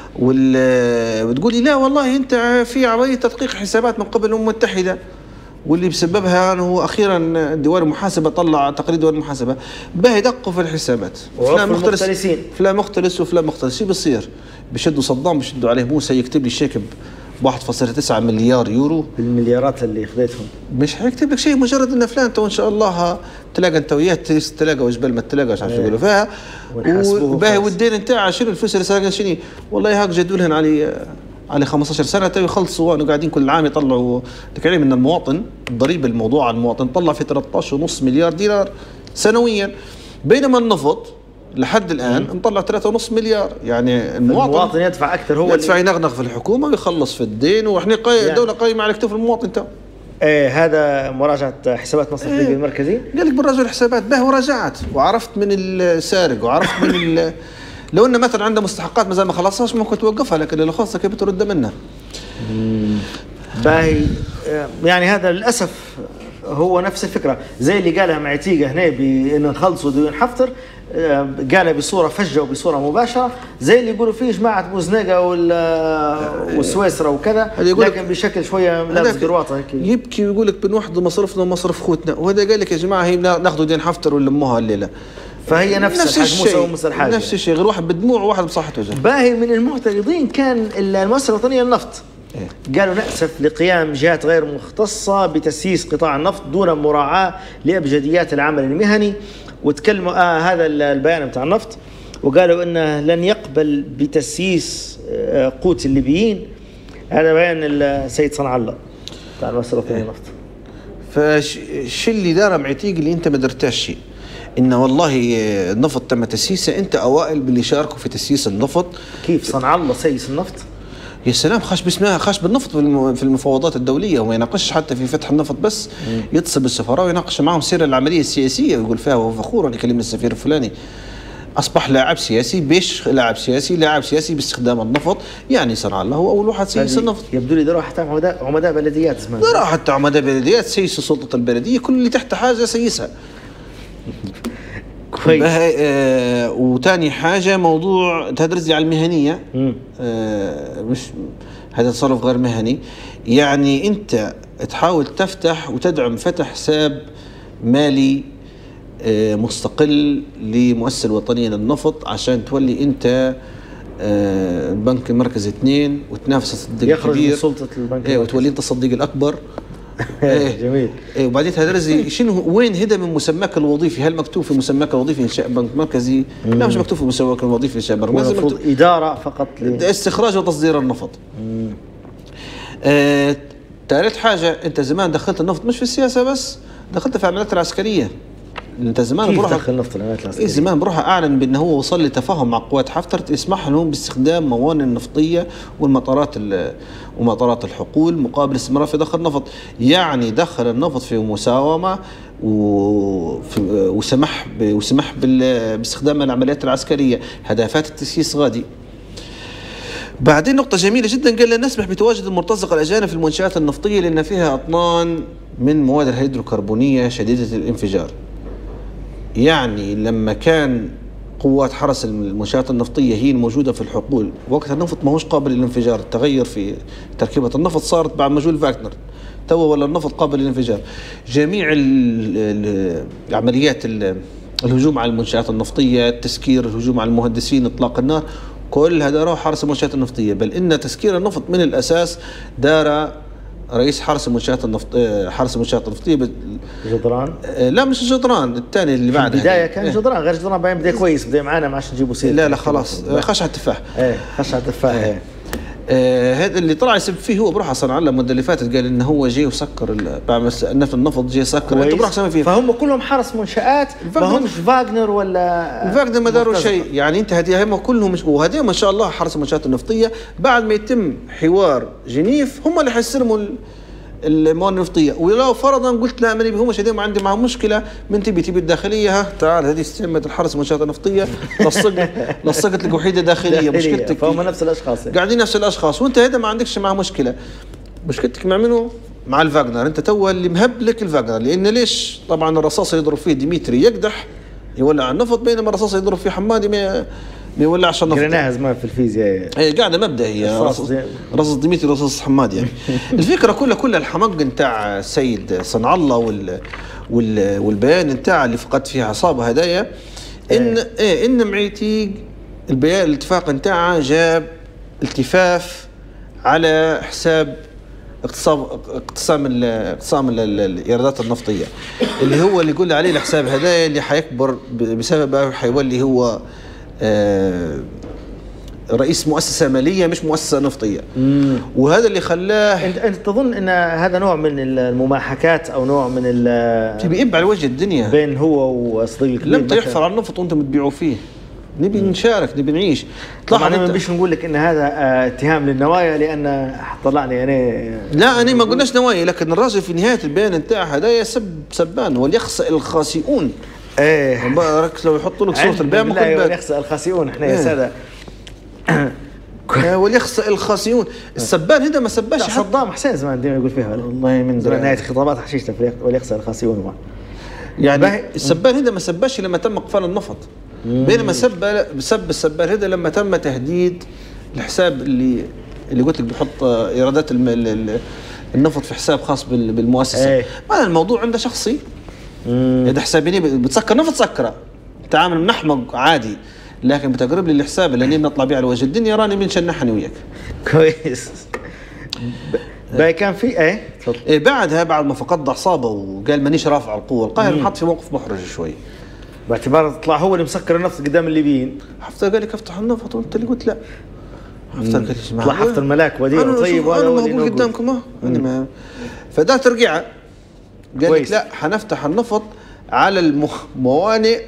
وال بتقولي لا والله انت في عمليه تدقيق حسابات من قبل الامم المتحده واللي بسببها انه هو اخيرا ديوان المحاسبه طلع تقرير ديوان المحاسبه باه يدقوا في الحسابات. فلان مختلس فلان مختلس وفلان مختلس. شو بيصير؟ بيشدوا صدام بيشدوا عليه موسى يكتب لي الشيك ب واحد فاصلة تسعة مليار يورو بالمليارات اللي خذيتهم. مش حيكتب لك شيء، مجرد ان فلان تو ان شاء الله تلاقى انت وياه تلاقى وجبال ما تلاقى مش عارف يقولوا فيها وباهي والدين نتاعها شنو الفلوس اللي سرقنا شنو والله هاك جدوا لهم علي على خمسطعش سنه تو يخلصوا وانه قاعدين كل عام يطلعوا تكلم ان المواطن الضريبه الموضوع على المواطن طلع في ثلاثة عشر ونص مليار دينار سنويا، بينما النفط لحد الان مطلع ثلاثة ونص مليار. يعني المواطن, المواطن يدفع اكثر، هو يدفع ينغنغ في الحكومه ويخلص في الدين، واحنا قاي يعني. دوله قايمه على كتف المواطن تو. ايه هذا مراجعه حسابات مصرف الليبي المركزي. قال لك براجع الحسابات به وراجعت وعرفت من السارق وعرفت من ال... لو انه مثلا عنده مستحقات مازال ما خلصهاش ممكن توقفها، لكن اللي خلصها كيف ترد منها؟ باهي يعني هذا للاسف هو نفس الفكره زي اللي قالها معتيقه هنا بانه نخلصوا ديون حفتر، قالها بصوره فجه وبصوره مباشره زي اللي يقولوا فيه جماعه بوزناقه والسويسرا وكذا، لكن بشكل شويه لابس قرواطه هيك يبكي ويقول لك بنوحدوا مصرفنا ومصرف خوتنا، وهذا قال لك يا جماعه هي ناخذوا دين حفتر ونلموها الليله. فهي نفس, نفس الشيء نفس الحاجه نفس الشيء، غير واحد بدموع وواحد بصحة وجه. باهي من المعترضين كان المؤسسه الوطنيه للنفط، قالوا نأسف لقيام جهات غير مختصة بتسييس قطاع النفط دون مراعاة لأبجديات العمل المهني، وتكلموا آه هذا البيان بتاع النفط، وقالوا إنه لن يقبل بتسييس آه قوت الليبيين. هذا بيان السيد صنع الله بتاع المؤسسة الوطنية للنفط. فش اللي دار معتيق اللي أنت ما درتاش شيء؟ إن والله النفط تم تسييسه، أنت أوائل باللي شاركوا في تسييس النفط. كيف صنع الله سيس النفط؟ يا سلام، خاش باسمها، خاش بالنفط في المفاوضات الدوليه، وما يناقش حتى في فتح النفط بس، يتصل بالسفراء ويناقش معهم سير العمليه السياسيه ويقول فيها وهو فخور اللي كلمنا السفير الفلاني. اصبح لاعب سياسي، بيش لاعب سياسي، لاعب سياسي باستخدام النفط. يعني صنع الله هو اول واحد سيس النفط. يبدو لي دراو حتى عمداء عمداء بلديات زمان، دراو حتى عمداء بلديات، سيس سلطه البلديه، كل اللي تحت حاجه سيسها. كويس. آه وثاني حاجه موضوع تدرس على المهنيه، آه مش هذا تصرف غير مهني. يعني انت تحاول تفتح وتدعم فتح حساب مالي آه مستقل للمؤسسه الوطنيه للنفط عشان تولي انت آه البنك المركزي اثنين وتنافس الصديق يخرج الكبير، من سلطه البنك ايه وتولي انت الصديق الاكبر. ايه جميل. ايه وبعدين هذا شنو وين هدا من مسماك الوظيفي؟ هل مكتوب في مسماك الوظيفي انشاء بنك مركزي؟ لا مش مكتوب في مسماك الوظيفي انشاء بنك مركزي، المفروض اداره فقط لاستخراج وتصدير النفط. آه، ثالث حاجه، انت زمان دخلت النفط مش في السياسه بس، دخلت في العمليات العسكريه. انت زمان كيف بروح دخل النفط في العمليات العسكريه؟ إيه زمان بروح اعلن بانه هو وصل لتفاهم مع قوات حفتر تسمح لهم باستخدام موانئ النفطيه والمطارات ومطارات الحقول مقابل استمرار في دخل النفط. يعني دخل النفط في مساومه وسمح وسمح باستخدام العمليات العسكريه، هدفات التسييس غادي. بعدين نقطة جميلة جدا، قال لن نسمح بتواجد المرتزقة الأجانب في المنشآت النفطية لأن فيها أطنان من مواد الهيدروكربونية شديدة الانفجار. يعني لما كان قوات حرس المنشآت النفطية هي الموجودة في الحقول، وقت النفط ما هوش قابل للانفجار، التغير في تركيبة النفط صارت بعد مجهول فاغنر، تو ولا النفط قابل للانفجار. جميع العمليات الهجوم على المنشآت النفطية، التسكير، الهجوم على المهندسين، إطلاق النار، كل هذا راح حرس المنشآت النفطية. بل إن تسكير النفط من الأساس دار رئيس حرس المنشآت النفط حرس المنشآت النفطية جدران. لا مش جدران، الثاني اللي بعده. البداية كان جدران، غير جدران باين بدا كويس، بدا معانا ما عادش نجيبوا سير. لا لا خلاص خش على التفاح. ايه خش على التفاح. ايه هذا اللي طلع يسب فيه هو بروح صنع الله المده اللي فاتت، قال انه هو جاي وسكر بعد نفط النفط جاي سكر، انت بروح سوي فيه. فهم كلهم حرس منشآت، ما همش فاغنر ولا فاغنر ما داروا شيء. يعني انت هذه هم كلهم، وهذه ما شاء الله حرس المنشآت النفطيه بعد ما يتم حوار جنيف هم اللي حيستلموا المواد النفطيه. ولو فرضا قلت لا ماني بهم هذول ما عندي معهم مشكله، من تبي تبي الداخليه، ها تعال هذه استلمت الحرس المنشآت النفطيه، لصقت لصقت لك وحيده داخليه. مشكلتك فهم نفس الاشخاص يعني. قاعدين نفس الاشخاص، وانت هذا ما عندكش معه مشكله. مشكلتك مع منو؟ مع الفاغنر. انت تو اللي مهبلك الفاغنر، لان ليش؟ طبعا الرصاص يضرب فيه ديمتري يقدح يولع النفط، بينما الرصاص يضرب فيه حمادي ما ما يولعش النفط. قريناها زمان في الفيزياء. اي قاعده مبدا هي رصاص ديمتري رصاص حمادي يعني. الفكره كلها كلها الحمق نتاع السيد صنع الله وال وال والبيان نتاع اللي فقدت فيه اعصابه هدايا، ان ايه ان معيتيق البيان الاتفاق نتاعه جاب التفاف على حساب اقتصام اقتسام اقتسام الايرادات النفطيه، اللي هو اللي يقول عليه الحساب هدايا اللي حيكبر بسبب حيولي هو آه رئيس مؤسسه ماليه مش مؤسسه نفطيه. مم. وهذا اللي خلاه. انت انت تظن ان هذا نوع من المماحكات او نوع من ال تبي يب على وجه الدنيا بين هو وصديق الكبير؟ لم يحفر على النفط وانت بتبيعوا فيه. نبي نشارك، نبي نعيش. طبعا انا ما بيش نقول لك ان هذا اه اتهام للنوايا، لان طلعني يعني لا انا ما قلناش نوايا، لكن الراجل في نهايه البيان نتاعه هذايا سب سبان وليخسئ الخاسئون. ايه بارك لو يحطوا لك صوره البيان ممكن وليخسئ الخاسئون احنا يا ساده وليخسئ الخاسئون. السبان هذا ما سباش صدام حسين زمان ديما يقول فيها والله من زمان نهايه خطابات حشيشته وليخسئ الخاسئون. يعني السبان هذا ما سباش لما تم اقفال النفط، بينما سب سب السبان هذا لما تم تهديد الحساب اللي اللي قلت لك بيحط ايرادات النفط في حساب خاص بالمؤسسه. ايه. ما الموضوع عنده شخصي. اذا حسابي بتسكر نفط سكره، تعامل منحمق عادي، لكن بتقرب لي الحساب اللي نطلع بيه على وجه الدنيا راني بنشنحني وياك. كويس. باي كان في ايه تفضل. إيه بعدها بعد ما فقد اعصابه وقال مانيش رافع القوه، القاهره انحط في موقف محرج شوي. باعتبار طلع هو اللي مسكر النفط قدام الليبيين. حفتر قال لك افتح النفط وانت اللي قلت لا. حفتر قال لي طلع حفتر ملاك وديع وطيب وهذا هو اللي موجود قدامكم اه انا ما فدا ترجع قال لك لا حنفتح النفط على الموانئ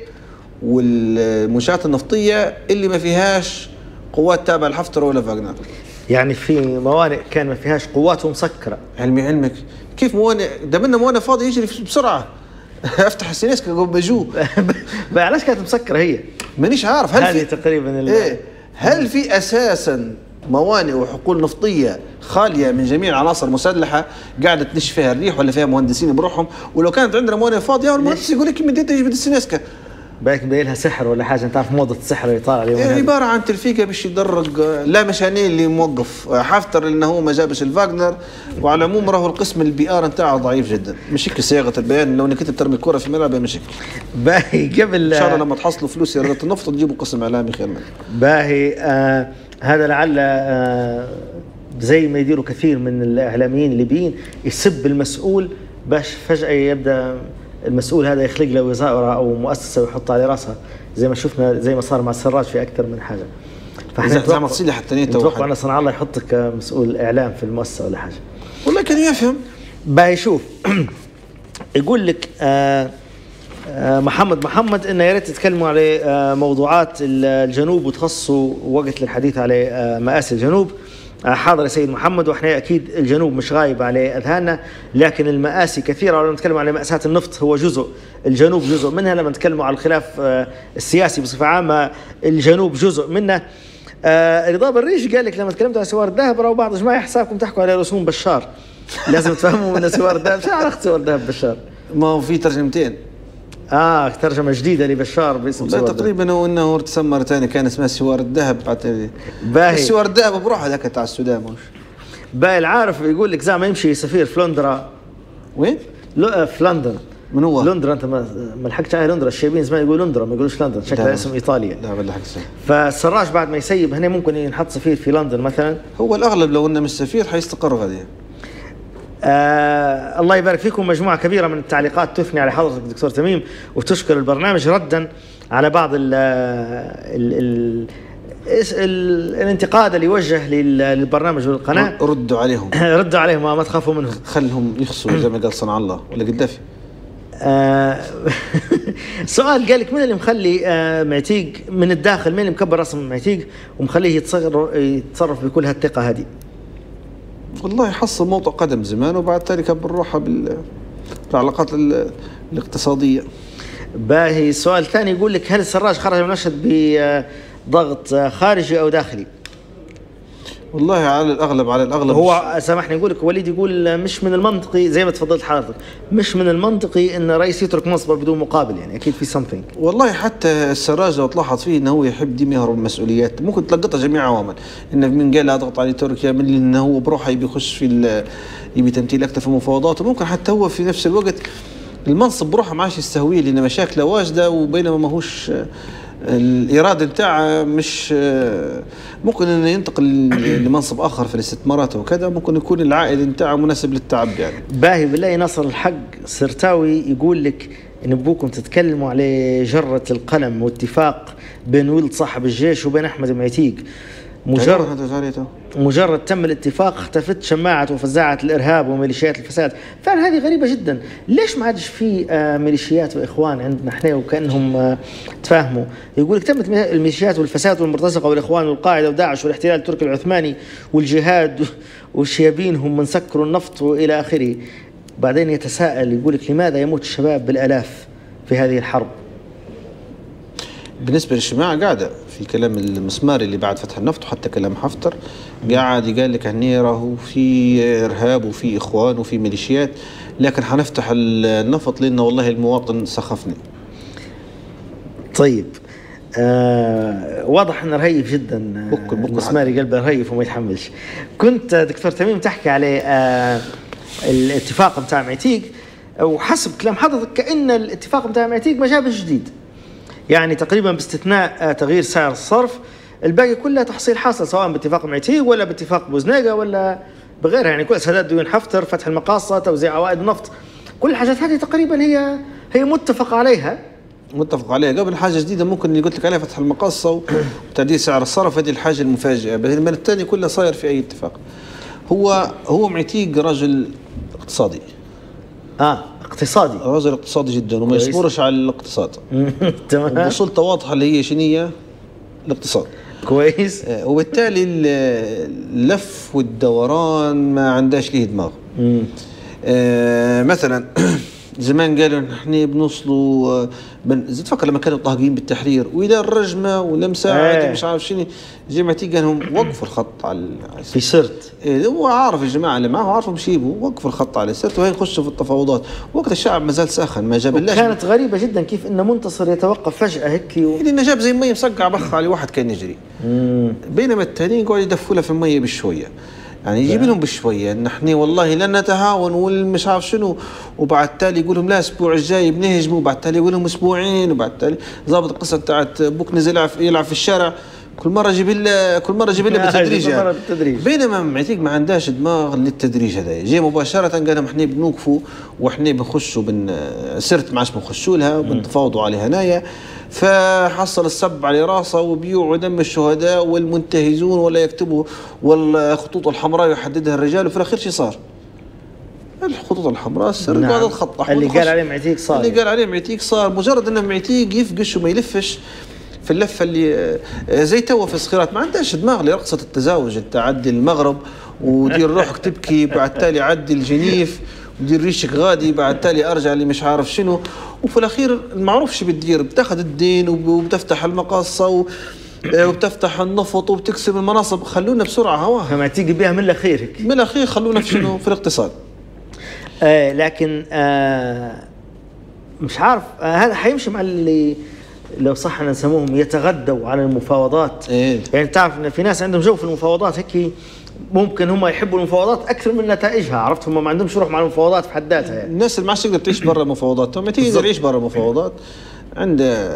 والمنشآت النفطيه اللي ما فيهاش قوات تابعه لحفتر ولا فاغنر. يعني في موانئ كان ما فيهاش قوات ومسكره. علمي علمك كيف موانئ ده منا موانئ فاضي يجري بسرعه. افتح السينيسكا قبل بجو. علاش كانت مسكره هي؟ مانيش عارف. هل هذه في تقريبا ايه هل في اساسا موانئ وحقول نفطيه خاليه من جميع العناصر المسلحه قاعده تنش فيها الريح ولا فيها مهندسين بروحهم؟ ولو كانت عندنا موانئ فاضيه المهندس يقول لك مديت يجي السينيسكا. بالك باين لها سحر ولا حاجه، انت عارف موضه السحر اللي طالع اليوم. إيه عباره عن تلفيقه باش يدرج لا مشانيه اللي موقف حفتر لانه هو ما جابش الفاغنر، وعلى العموم راهو القسم البي ار نتاعه ضعيف جدا. مش هيك صياغه البيان، لو انك انت ترمي الكره في الملعب مشكل. باهي قبل ان شاء الله لما تحصلوا فلوس يا ريت النفط تجيبوا قسم اعلامي خير منه. باهي آه هذا لعل آه زي ما يديروا كثير من الاعلاميين الليبيين يسب المسؤول باش فجاه يبدا المسؤول هذا يخلق له وزاره او مؤسسه ويحط على راسها، زي ما شفنا زي ما صار مع السراج في اكثر من حاجه. فاحنا زعما تصير حتى نتوقع ان صنع الله يحطك مسؤول اعلام في المؤسسه ولا حاجه. والله كان يفهم. باهي شوف يقول لك آه آه محمد محمد انه يا ريت تتكلموا على آه موضوعات الجنوب وتخصصوا وقت للحديث على آه مآسي الجنوب. حاضر يا سيد محمد، واحنا اكيد الجنوب مش غايب على اذهاننا، لكن المآسي كثيره. ولما نتكلم على مأساة النفط هو جزء، الجنوب جزء منها. لما نتكلم على الخلاف السياسي بصفه عامه الجنوب جزء منه. آه رضا بالريش قال لك لما تكلمت على سوار الذهب راهو بعض جماعه حسابكم تحكوا على رسوم بشار. لازم تفهموا من سوار الذهب. شو علاقه سوار الذهب بشار؟ ما هو في ترجمتين. اه ترجمه جديده لبشار باسم سوار الذهب. تقريبا هو انه تسمى مره ثانيه كان اسمها سوار الذهب. باهي سوار الذهب بروحها ذاك تاع السودان مش باهي. العارف يقول لك زعما يمشي سفير في لندن. وين؟ في لندن. من هو؟ لندن. انت ما ما لحقتش على لندن، الشايبين زمان يقولوا لندن ما يقولوش لندن، شكلها اسم ايطاليا. لا ما لحقتش. فالسراج بعد ما يسيب هنا ممكن ينحط سفير في لندن مثلا. هو الاغلب لو انه مش سفير حيستقر غادي. آه الله يبارك فيكم. مجموعة كبيرة من التعليقات تثني على حضرتك دكتور تميم وتشكر البرنامج ردا على بعض ال ال ال ال الانتقاد اللي يوجه للبرنامج والقناة. ردوا عليهم. ردوا عليهم ما تخافوا منهم. خلهم يخصوا زي ما قال صنع الله ولا قدافي. آه سؤال قال لك من اللي مخلي آه معتيق من الداخل، من اللي مكبر راسه معتيق ومخليه يتصرف يتصرف بكل هالثقة هذه؟ والله حصل موطئ قدم زمان وبعد ذلك كبر روحه بالعلاقات الاقتصادية. باهي السؤال الثاني يقول لك هل السراج خرج من المشهد بضغط خارجي أو داخلي؟ والله على الأغلب على الأغلب هو سامحني يقول لك وليد يقول مش من المنطقي زي ما تفضلت حضرتك، مش من المنطقي ان رئيس يترك منصبه بدون مقابل، يعني اكيد في سمثينج. والله حتى السراج لو تلاحظ فيه انه هو يحب ديما يهرب من المسؤوليات، ممكن تلقطها جميع عوامل، انه من قال اضغط على تركيا، من انه هو بروحه يبي يخش في يبي تمثيل اكثر في المفاوضات، وممكن حتى هو في نفس الوقت المنصب بروحه ما عادش يستهويه لان مشاكله واجده، وبينما ماهوش الإرادة بتاعه مش ممكن انه ينتقل لمنصب اخر في الاستثمارات وكذا، ممكن يكون العائد بتاعه مناسب للتعب يعني. باهي بالله ناصر الحق سرتاوي يقول لك ان ابوكم تتكلموا على جرة القلم واتفاق بين ولد صاحب الجيش وبين احمد معتيق. مجرد مجرد تم الاتفاق اختفت شماعة وفزاعة الإرهاب وميليشيات الفساد. فعلا هذه غريبة جدا. ليش ما عادش في ميليشيات وإخوان عندنا احنا وكأنهم تفاهموا؟ يقول لك تمت الميليشيات والفساد والمرتزقة والإخوان والقاعدة وداعش والاحتلال التركي العثماني والجهاد والشيابين هم من سكروا النفط وإلى آخره. بعدين يتساءل يقول لك لماذا يموت الشباب بالآلاف في هذه الحرب؟ بالنسبة للجماعة قاعدة في كلام المسماري اللي بعد فتح النفط وحتى كلام حفتر قاعد قال لك هني راهو في إرهاب وفي إخوان وفي ميليشيات، لكن حنفتح النفط لأنه والله المواطن سخفني. طيب آه واضح أنه رهيف جدا. بكل بكل المسماري قلبه رهيف وما يتحملش. كنت دكتور تميم تحكي عليه آه الاتفاق متاع معتيق، وحسب كلام حضرتك كأن الاتفاق متاع معتيق ما جابش جديد، يعني تقريبا باستثناء تغيير سعر الصرف الباقي كلها تحصيل حاصل، سواء باتفاق معتيق ولا باتفاق بوزناقة ولا بغيرها، يعني كل سداد ديون حفتر، فتح المقاصة، توزيع عوائد النفط، كل الحاجات هذه تقريبا هي هي متفق عليها. متفق عليها. قبل حاجة جديدة ممكن اللي قلت لك عليها فتح المقاصة وتعديل سعر الصرف، هذه الحاجة المفاجئة، بينما الثاني كله صاير في أي اتفاق. هو هو معتيق رجل اقتصادي. اه اقتصادي، رجل اقتصادي جدا وما يصبرش على الاقتصاد. تمام. وصلته واضحه اللي هي شنيه الاقتصاد. كويس. آه وبالتالي اللف والدوران ما عندهاش ليه دماغ. آه مثلا زمان قالوا نحن بنوصلوا بن... تفكر لما كانوا طاهقين بالتحرير والى الرجمه ولا مساعده مش عارف شنو، جماعتي قالهم وقفوا الخط على في سرت. إيه هو عارف الجماعه اللي معه عارفوا بيشيبوا، وقفوا الخط على سرت وهي نخشوا في التفاوضات. وقت الشعب ما زال ساخن ما جاب الله. كانت غريبه جدا كيف ان منتصر يتوقف فجاه هيك و... لانه جاب زي المي مسقع بخ على واحد كان يجري. مم. بينما الثانيين قاعد يدفوا له في المي بشويه، يعني يجيب لهم بشويه نحن والله لن نتهاون والمش عارف شنو، وبعد تالي يقول لهم لا الاسبوع الجاي بنهجموا، وبعد تالي يقول لهم اسبوعين، وبعد تالي ضابط القصه بتاعت بوك نزل يلعب يلعب في الشارع كل مره جيب لنا كل مره جيب لنا بالتدريج يعني. بينما معتيق ما عندهاش دماغ للتدريج هذا، جاي مباشره قال لهم احنا بنوقفوا واحنا بنخشوا بن سرت ما عادش بنخشوا لها وبنتفاوضوا عليها هنايا. فحصل السب على راسه وبيوع دم الشهداء والمنتهزون ولا يكتبوا والخطوط الحمراء يحددها الرجال، وفي الاخير شو صار؟ الخطوط الحمراء صار نعم. بعد الخط اللي قال عليه معتيق صار، اللي قال عليه معتيق صار. مجرد انه معتيق يفقش وما يلفش في اللفه اللي زي توا في الصخيرات، ما عندهاش دماغ لرقصه التزاوج. انت عدي المغرب ودير روحك تبكي، بعد تالي عدي الجنيف ودير ريشك غادي، بعد تالي ارجع اللي مش عارف شنو، وفي الاخير المعروف شو بتدير، بتاخذ الدين وبتفتح المقاصه وبتفتح النفط وبتكسب المناصب. خلونا بسرعه هوا فما تيجي بيها من الاخير هيك من الاخير، خلونا في شنو في الاقتصاد. آه لكن آه مش عارف آه هذا حيمشي مع اللي لو صح نسموهم يتغدوا على المفاوضات. إيه؟ يعني تعرف ان في ناس عندهم جو في المفاوضات هيك، ممكن هم يحبوا المفاوضات اكثر من نتائجها، عرفت؟ هم ما عندهمش روح مع المفاوضات في حد ذاتها يعني. الناس اللي ما عادش تقدر تعيش برا المفاوضات، ما تقدر يعيش برا المفاوضات عند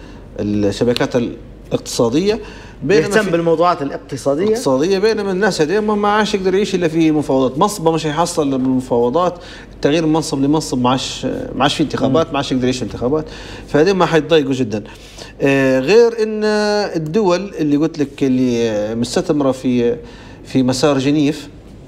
الشبكات الاقتصاديه، يهتم بالموضوعات الاقتصاديه الاقتصاديه بينما الناس هذول ما عادش يقدر يعيش الا في مفاوضات. منصبه مش هيحصل بالمفاوضات، التغيير من منصب لمنصب ما عادش ما عادش في انتخابات، ما عادش يقدر يعيش انتخابات، فهذول ما حيتضايقوا جدا. آه غير ان الدول اللي قلت لك اللي مستثمره في في مسار جنيف،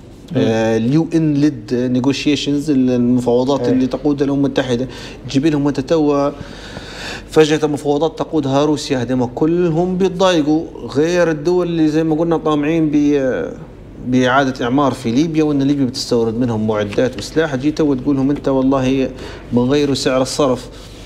اليو ان ليد نيغوشيشنز، المفاوضات اللي تقودها الامم المتحده، تجيب لهم انت توا فجأة المفاوضات تقودها روسيا، هذول كلهم بيتضايقوا. غير الدول اللي زي ما قلنا طامعين ب بإعادة إعمار في ليبيا، وأن ليبيا بتستورد منهم معدات وسلاح، جيت وتقول لهم أنت والله بنغيروا سعر الصرف.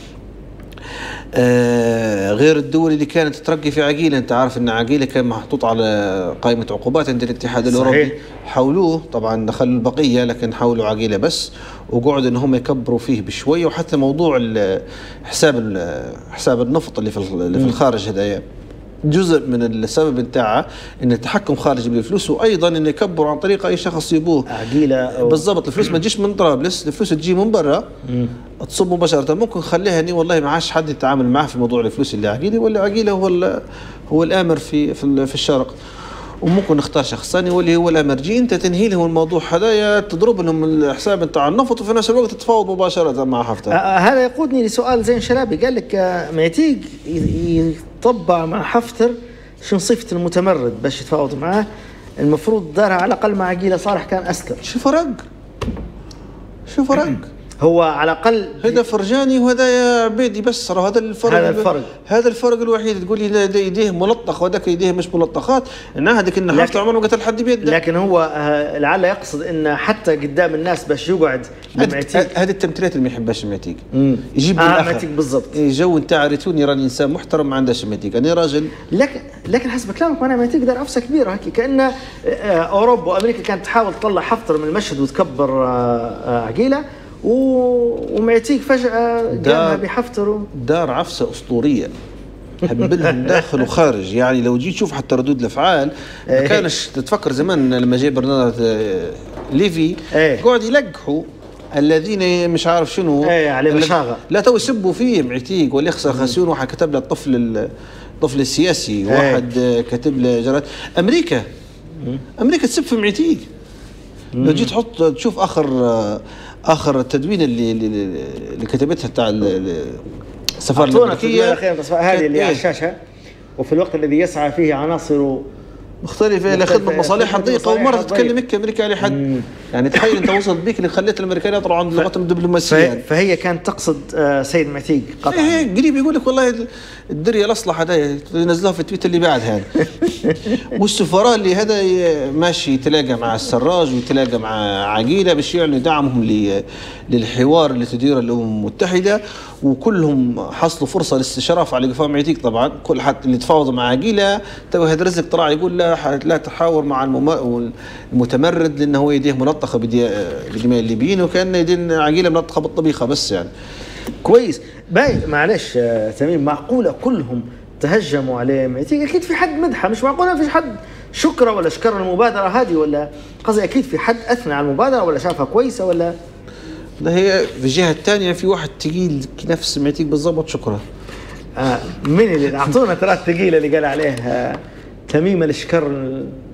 آه غير الدول اللي كانت ترقي في عقيلة، أنت عارف أن عقيلة كان محطوط على قائمة عقوبات عند الاتحاد الأوروبي، حاولوه طبعا دخلوا البقية لكن حاولوا عقيلة بس، وقعدوا ان هم يكبروا فيه بشويه. وحتى موضوع حساب حساب النفط اللي في اللي في الخارج هذايا جزء من السبب بتاعه ان التحكم خارجي بالفلوس، وايضا ان يكبروا عن طريق اي شخص يبوه عقيله بالضبط. الفلوس ما تجيش من طرابلس، الفلوس تجي من برا تصب مباشره. ممكن نخليها اني والله ما عادش حد يتعامل معه في موضوع الفلوس اللي عقيله، ولا عقيله هو هو الامر في في, في الشرق، وممكن نختار شخص ثاني واللي هو الامرجي. انت تنهي لهم الموضوع هذايا، تضرب لهم الحساب نتاع النفط، وفي نفس الوقت تتفاوض مباشره مع حفتر. آه هذا يقودني لسؤال زين شلابي، قال لك معتيق يطبع مع حفتر شنو صفة المتمرد باش يتفاوض معاه. المفروض دارها على الأقل مع عقيلة صالح كان أسلم. شو فرق؟ شو فرق؟ هو على الأقل هذا فرجاني وهذا يا عبيدي بس، هذا الفرق. هذا الفرق هذا الفرق الوحيد. تقول لي ده يديه ملطخ وذاك يديه مش ملطخات، ان هذاك ان حفظ عمره ما قتل حد بيده. لكن هو آه لعل يقصد ان حتى قدام الناس باش يقعد بمعتيق. هذه التمثيلات اللي ما يحبهاش معتيق، يجيب آه معتيق بالضبط. جو نتاع ريتوني راني انسان محترم ما عندهاش معتيق، انا راجل. لكن لكن حسب كلامك معناها معتيق دار عفسه كبيره هيك، كان آه اوروبا وامريكا كانت تحاول تطلع حفتر من المشهد وتكبر آه آه عقيله، ومعتيق فجأة قامها بحفتر. دار عفسة أسطورية حب لهم داخل وخارج. يعني لو جيت تشوف حتى ردود الأفعال ما كانش تتفكر زمان لما جاء برنارد ليفي قاعد يلقحوا الذين مش عارف شنو ايه على مشاغة، لا تو يسبوا فيه معتيق ولا يخسر خسيون. واحد كتب له الطفل الطفل السياسي، واحد كتب له جرات أمريكا أمريكا تسب في معتيق. لو جيت تحط تشوف آخر اخر التدوين اللي اللي كتبتها بتاع السفاره الامريكيه هذه اللي على الشاشه، وفي الوقت الذي يسعى فيه عناصر مختلفه لخدمه مصالحها الضيقه، ومره تتكلم هيك امريكا على حد. يعني تخيل انت وصلت بيك اللي خليت الامريكان يطلعوا عند لغتهم الدبلوماسيه. فهي كانت تقصد سيد معتيق قطعا. ايه قريب يقول لك والله الدريه الاصلح هذا ينزلوها في تويتر اللي بعد هذا. والسفراء اللي هذا ماشي يتلاقى مع السراج ويتلاقى مع عقيله باش يعلنوا دعمهم للحوار اللي تديره الامم المتحده، وكلهم حصلوا فرصه للاستشراف على قفا معتيق. طبعا كل حد اللي تفاوض مع عقيله تو هذا رزق طلع يقول لا لا تحاور مع المتمرد لانه هو يديه ملطخه بدماء الليبيين، وكان يدين عقيله ملطخه بالطبيخه بس. يعني كويس باي. معلش تميم، معقوله كلهم تهجموا عليه معتيق؟ اكيد في حد مدحه، مش معقوله ما فيش حد شكره ولا شكر المبادره هذه، ولا قصدي اكيد في حد اثنى على المبادره ولا شافها كويسه ولا لا. هي في الجهه الثانيه في واحد ثقيل نفس معتيق بالضبط شكرا. آه من اللي اعطونا ترى الثقيله اللي قال عليه آه تميم الشكر؟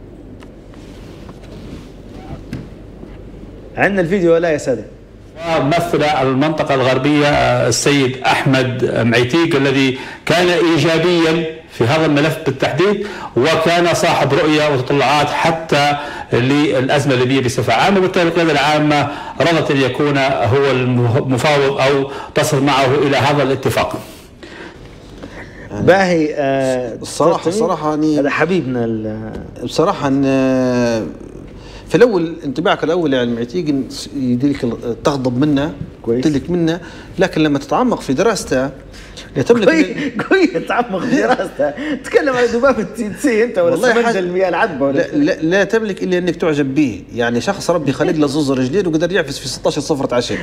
عندنا الفيديو ولا يا ساده؟ مثل المنطقة الغربية السيد أحمد معتيق الذي كان إيجابيا في هذا الملف بالتحديد، وكان صاحب رؤية وتطلعات حتى للأزمة الليبية بصفة عامة، وبالتالي القيادة العامة رضت أن يكون هو المفاوض أو تصل معه إلى هذا الاتفاق. باهي آه الصراحة الصراحة يعني هذا حبيبنا بصراحة أن في الاول انطباعك الاول على المعتيق يديك تغضب منه تدلك منه، لكن لما تتعمق في دراسته تملك كويس تتعمق في دراسته. تتكلم على ذباب التي سي انت ولا سمنت المياه العذبه ولا لا, لا, لا تملك الا انك تعجب به. يعني شخص ربي خلق له زوز رجلين وقدر يعفس في ستة عشر صفرة عشر.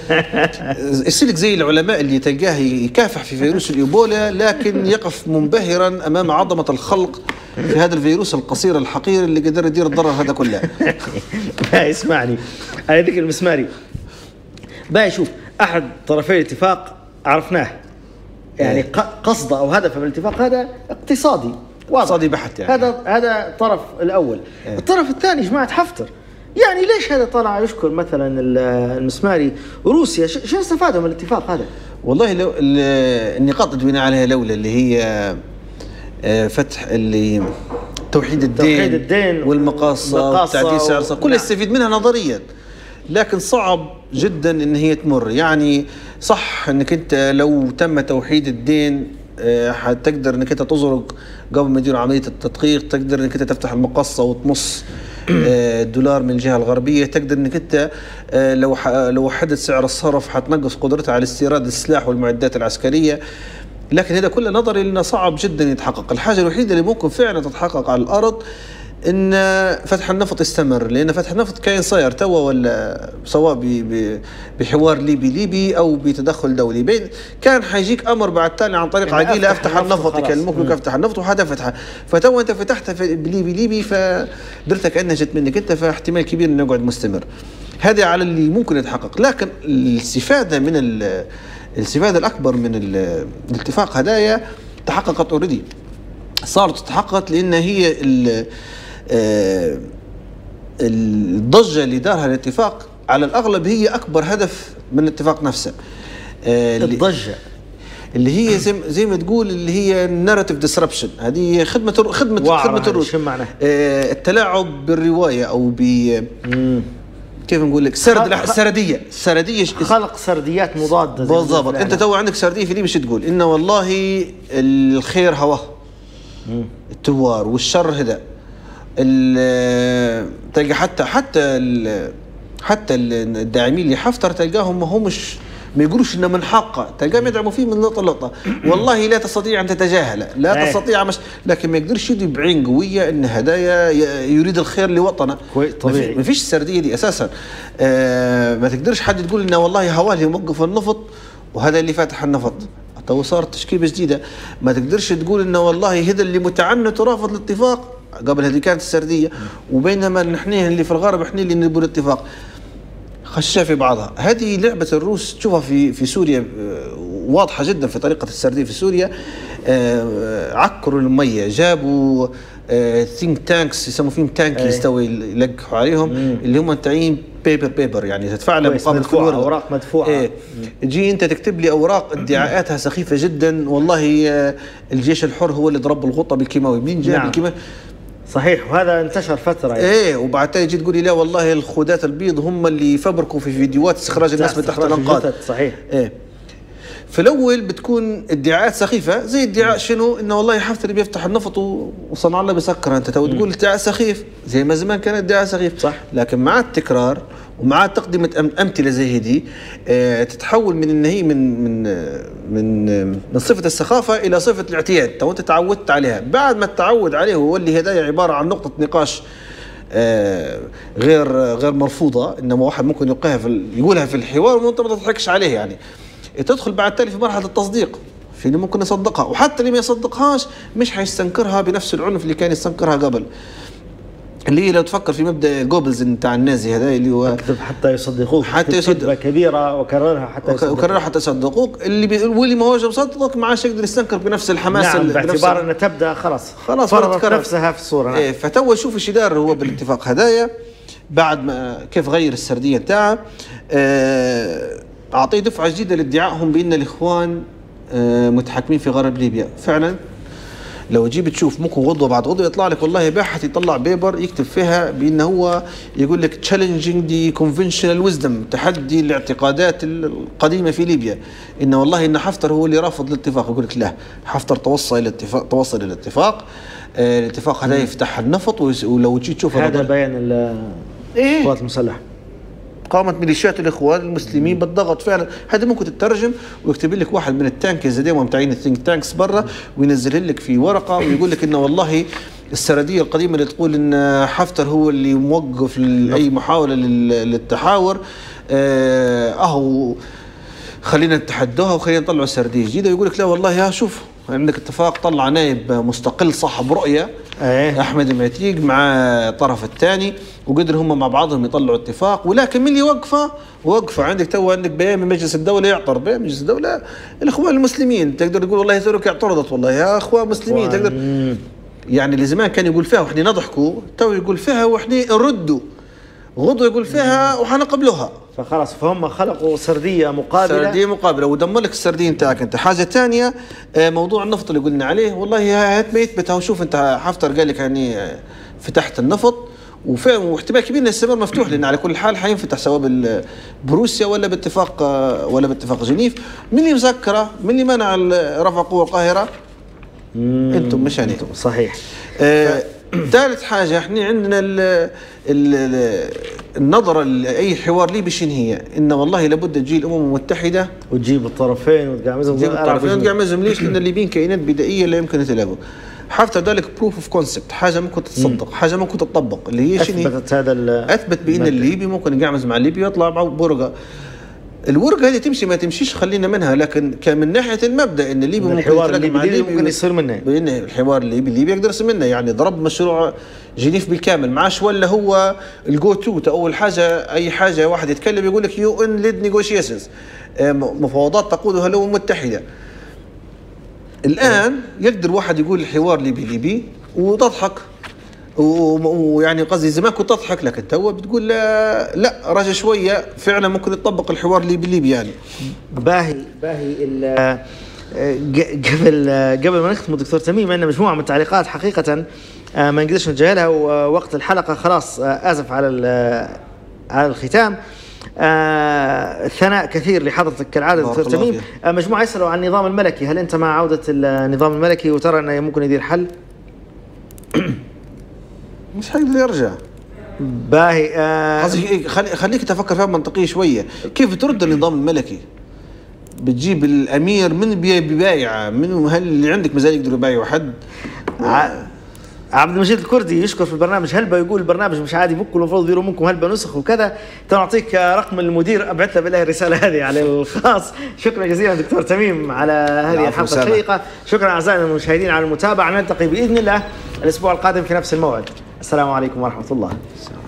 يصيرك زي العلماء اللي تلقاه يكافح في فيروس الايبولا لكن يقف منبهرا امام عظمه الخلق في هذا الفيروس القصير الحقير اللي قدر يدير الضرر هذا كله. اسمعني انا ذيك المسماري باي. شوف احد طرفي الاتفاق عرفناه، يعني قصده او هدفه من الاتفاق هذا اقتصادي اقتصادي بحت. يعني هذا هذا الطرف الاول. اه. الطرف الثاني جماعه حفتر، يعني ليش هذا طلع يشكر مثلا المسماري روسيا؟ شو استفادوا من الاتفاق هذا؟ والله لو النقاط اللي بناء عليها الاولى اللي هي فتح اللي توحيد الدين, توحيد الدين والمقاصة وتعديل سعر الصرف كلها يستفيد منها نظريا، لكن صعب جدا ان هي تمر. يعني صح انك انت لو تم توحيد الدين حتقدر انك انت تزرق قبل ما يديروا عمليه التدقيق، تقدر انك انت تفتح المقصه وتمص الدولار من الجهه الغربيه، تقدر انك انت لو لو وحدت سعر الصرف حتنقص قدرتها على استيراد السلاح والمعدات العسكريه. لكن هذا كله نظري لانه صعب جدا يتحقق. الحاجه الوحيده اللي ممكن فعلا تتحقق على الارض ان فتح النفط يستمر، لان فتح النفط كاين صاير توا ولا سواء بحوار ليبي ليبي او بتدخل دولي. بين كان حيجيك امر بعد تالي عن طريق يعني عقيله افتح النفط، يكلموك لك افتح النفط وحدا فتحه، فتوا انت فتحتها بليبي ليبي فدرتها كانها جت منك انت، فاحتمال كبير انه يقعد مستمر. هذا على اللي ممكن يتحقق. لكن الاستفاده من الاستفاده الاكبر من الاتفاق هدايا تحققت اوريدي، صارت تحققت لان هي الضجه اللي دارها الاتفاق على الاغلب هي اكبر هدف من الاتفاق نفسه. الضجه اللي هي زي, زي ما تقول اللي هي الناراتيف ديسربشن. هذه خدمه خدمه خدمه الروس. شو معناها؟ آه التلاعب بالروايه او ب كيف نقول لك سرد خ... سرديه سرديه خلق سرديات مضاده. بالضبط. انت تو عندك سرديه في ليبيا شو تقول؟ انه والله الخير هواه التوار والشر هذا. تلقى حتى حتى ال حتى الداعمين لحفتر تلقاهم ما همش ما يقولوش انه من حقه، تلقاهم يدعموا فيه من لقطه لقطه. والله لا تستطيع ان تتجاهله، لا تستطيع مش لكن ما يقدرش يدي بعين قويه ان هدايا يريد الخير لوطنه. طبيعي ما فيش السرديه دي اساسا. آه ما تقدرش حد تقول انه والله هواه يوقف النفط وهذا اللي فاتح النفط. تو صارت تشكيله جديده. ما تقدرش تقول انه والله هذا اللي متعنت ورافض الاتفاق. قبل هذه كانت السرديه، وبينما نحن اللي في الغرب احنا اللي نبوا الاتفاق. خشها في بعضها. هذه لعبه الروس تشوفها في في سوريا واضحه جدا في طريقه السرديه في سوريا. عكروا الميه، جابوا ثينك تانكس يسموا فيهم تانكي يستوي يلقحوا عليهم مم. اللي هم تاعين بيبر بيبر يعني تدفع له مقابل كل ورقه اوراق مدفوعه. ايه تجي انت تكتب لي اوراق ادعاءاتها سخيفه جدا. والله الجيش الحر هو اللي ضرب الغطه بالكيماوي. منين جاب نعم. الكيماوي؟ صحيح. وهذا انتشر فتره يعني. ايه وبعد تجي تقول لي لا والله الخدات البيض هم اللي فبركوا في فيديوهات استخراج الناس من تحت الانقاض. صحيح. ايه في الاول بتكون ادعاءات سخيفه زي ادعاء شنو انه والله حفتر بيفتح النفط وصنع الله بيسكر. انت تو تقول ادعاء سخيف زي ما زمان كان ادعاء سخيف صح. لكن مع التكرار ومع تقدمه امثله زي هذه اه تتحول من ان هي من من من من صفه السخافه الى صفه الاعتياد. تو انت تعودت عليها. بعد ما تتعود عليه ويولي هدايا عباره عن نقطه نقاش آه غير غير مرفوضه. انما واحد ممكن يلقاها في يقولها في الحوار وانت ما تضحكش عليه يعني. تدخل بعد تالي في مرحله التصديق في اللي ممكن يصدقها، وحتى اللي ما يصدقهاش مش حيستنكرها بنفس العنف اللي كان يستنكرها قبل. اللي هي لو تفكر في مبدا جوبلز بتاع النازي هذا اللي هو اكتب حتى يصدقوك، حتى يصدق كبيره وكررها حتى يصدقوك وكررها حتى يصدقوك. اللي بي... واللي ما هوش مصدقك ما عادش يقدر يستنكر بنفس الحماس. نعم باعتبار انها تبدا خلاص خلاص فرضت نفسها في الصوره. نعم. إيه فتو شوف ايش دار هو بالاتفاق هدايا بعد ما كيف غير السرديه بتاعه. آه أعطيه دفعة جديدة لادعائهم بأن الإخوان متحكمين في غرب ليبيا. فعلا لو تجيب تشوف ممكن غضوة بعد غضوة يطلع لك والله باحث يطلع بيبر يكتب فيها بأنه هو يقول لك challenging the conventional wisdom تحدي الاعتقادات القديمة في ليبيا. إن والله إن حفتر هو اللي رافض الاتفاق. يقول لك لا حفتر توصل إلى الاتفاق توصل إلى الاتفاق آه الاتفاق هذا يفتح النفط. ولو تجي تشوف هذا بيان القوات المسلحة قامت ميليشيات الاخوان المسلمين بالضغط. فعلا هذا ممكن تترجم ويكتب لك واحد من التانكز هذول متاعين الثينك تانكس برا وينزل لك في ورقه ويقول لك انه والله السرديه القديمه اللي تقول ان حفتر هو اللي موقف لاي محاوله للتحاور اهو خلينا نتحدوها وخلينا نطلعوا سرديه جديده. يقول لك لا والله يا شوف عندك اتفاق طلع نائب مستقل صاحب رؤيه أيه. احمد المعتيق مع الطرف الثاني وقدر هم مع بعضهم يطلعوا اتفاق. ولكن من اللي وقفه وقفه عندك تو عندك بيان من مجلس الدوله يعترض بيان مجلس الدوله الاخوان المسلمين. تقدر تقول والله ترك اعترضت والله يا اخوان مسلمين تقدر مم. يعني اللي زمان كان يقول فيها وإحنا نضحكوا تو يقول فيها وإحنا نردوا غضوا يقول فيها وحنقبلوها. فخلاص فهم خلقوا سرديه مقابله سرديه مقابله ودمر لك السرديه نتاعك انت. حاجه ثانيه موضوع النفط اللي قلنا عليه والله هات ما يثبتها وشوف انت حفتر قال لك يعني فتحت النفط وفعلا واحتمال كبير ان السمر مفتوح لان على كل حال حينفتح سواء بروسيا ولا باتفاق ولا باتفاق جنيف. من اللي مسكره من اللي منع رفع قوه القاهره؟ انتم مش يعني صحيح. آه ثالث حاجه احنا عندنا ال ال النظره لاي حوار ليبي شنو هي؟ ان والله لابد تجي الامم المتحده وتجيب الطرفين وتقعمزهم تجيب الطرفين وتقعمزهم. ليش؟ لان الليبيين كائنات بدائيه لا يمكن يتلاقوا. حتى ذلك بروف اوف كونسبت حاجه ممكن تتصدق مم. حاجه ممكن تطبق اللي هي شنو؟ اثبتت هذا اثبت بان الليبي ممكن يقعمز مع الليبي ويطلع مع ورقه. الورقه هذه تمشي ما تمشيش خلينا منها، لكن كان من ناحيه المبدا ان الليبي ممكن يتلاقى مع الليبي ممكن يصير منه بان الحوار الليبي الليبي يقدر يصير منه. يعني ضرب مشروع جنيف بالكامل معاش ولا هو الجو تو اول حاجه اي حاجه واحد يتكلم يقول لك يو ان ليد نيغوشيشنز مفاوضات تقودها الامم المتحده. الان يقدر واحد يقول الحوار ليبي ليبي وتضحك ويعني قصدي زمان كنت تضحك لكن تو بتقول لا لا رجع شويه فعلا ممكن يطبق الحوار الليبي الليبي يعني. باهي باهي قبل قبل ما نختم دكتور تميم، عندنا مجموعه من التعليقات حقيقه ما نقدرش نتجاهلها، ووقت الحلقه خلاص اسف على على الختام. آه ثناء كثير لحضرتك كالعاده دكتور تميم. آه مجموعه يسالوا عن النظام الملكي، هل انت مع عوده النظام الملكي وترى انه ممكن يدير حل؟ مش حيقدر يرجع. باهي آه قصدي خليك تفكر فيها منطقيه شويه، كيف ترد النظام الملكي؟ بتجيب الامير من بيبايع، من هل اللي عندك مزاج يقدروا يبايعوا حد؟ عبد المجيد الكردي يشكر في البرنامج هلبا، يقول البرنامج مش عادي بكل المفروض يديروا منكم هلبا نسخ وكذا. نعطيك رقم المدير ابعث له بالله الرساله هذه على الخاص. شكرا جزيلا دكتور تميم على هذه الحلقه الشيقه. شكرا اعزائنا المشاهدين على المتابعه، نلتقي باذن الله الاسبوع القادم في نفس الموعد. السلام عليكم ورحمه الله.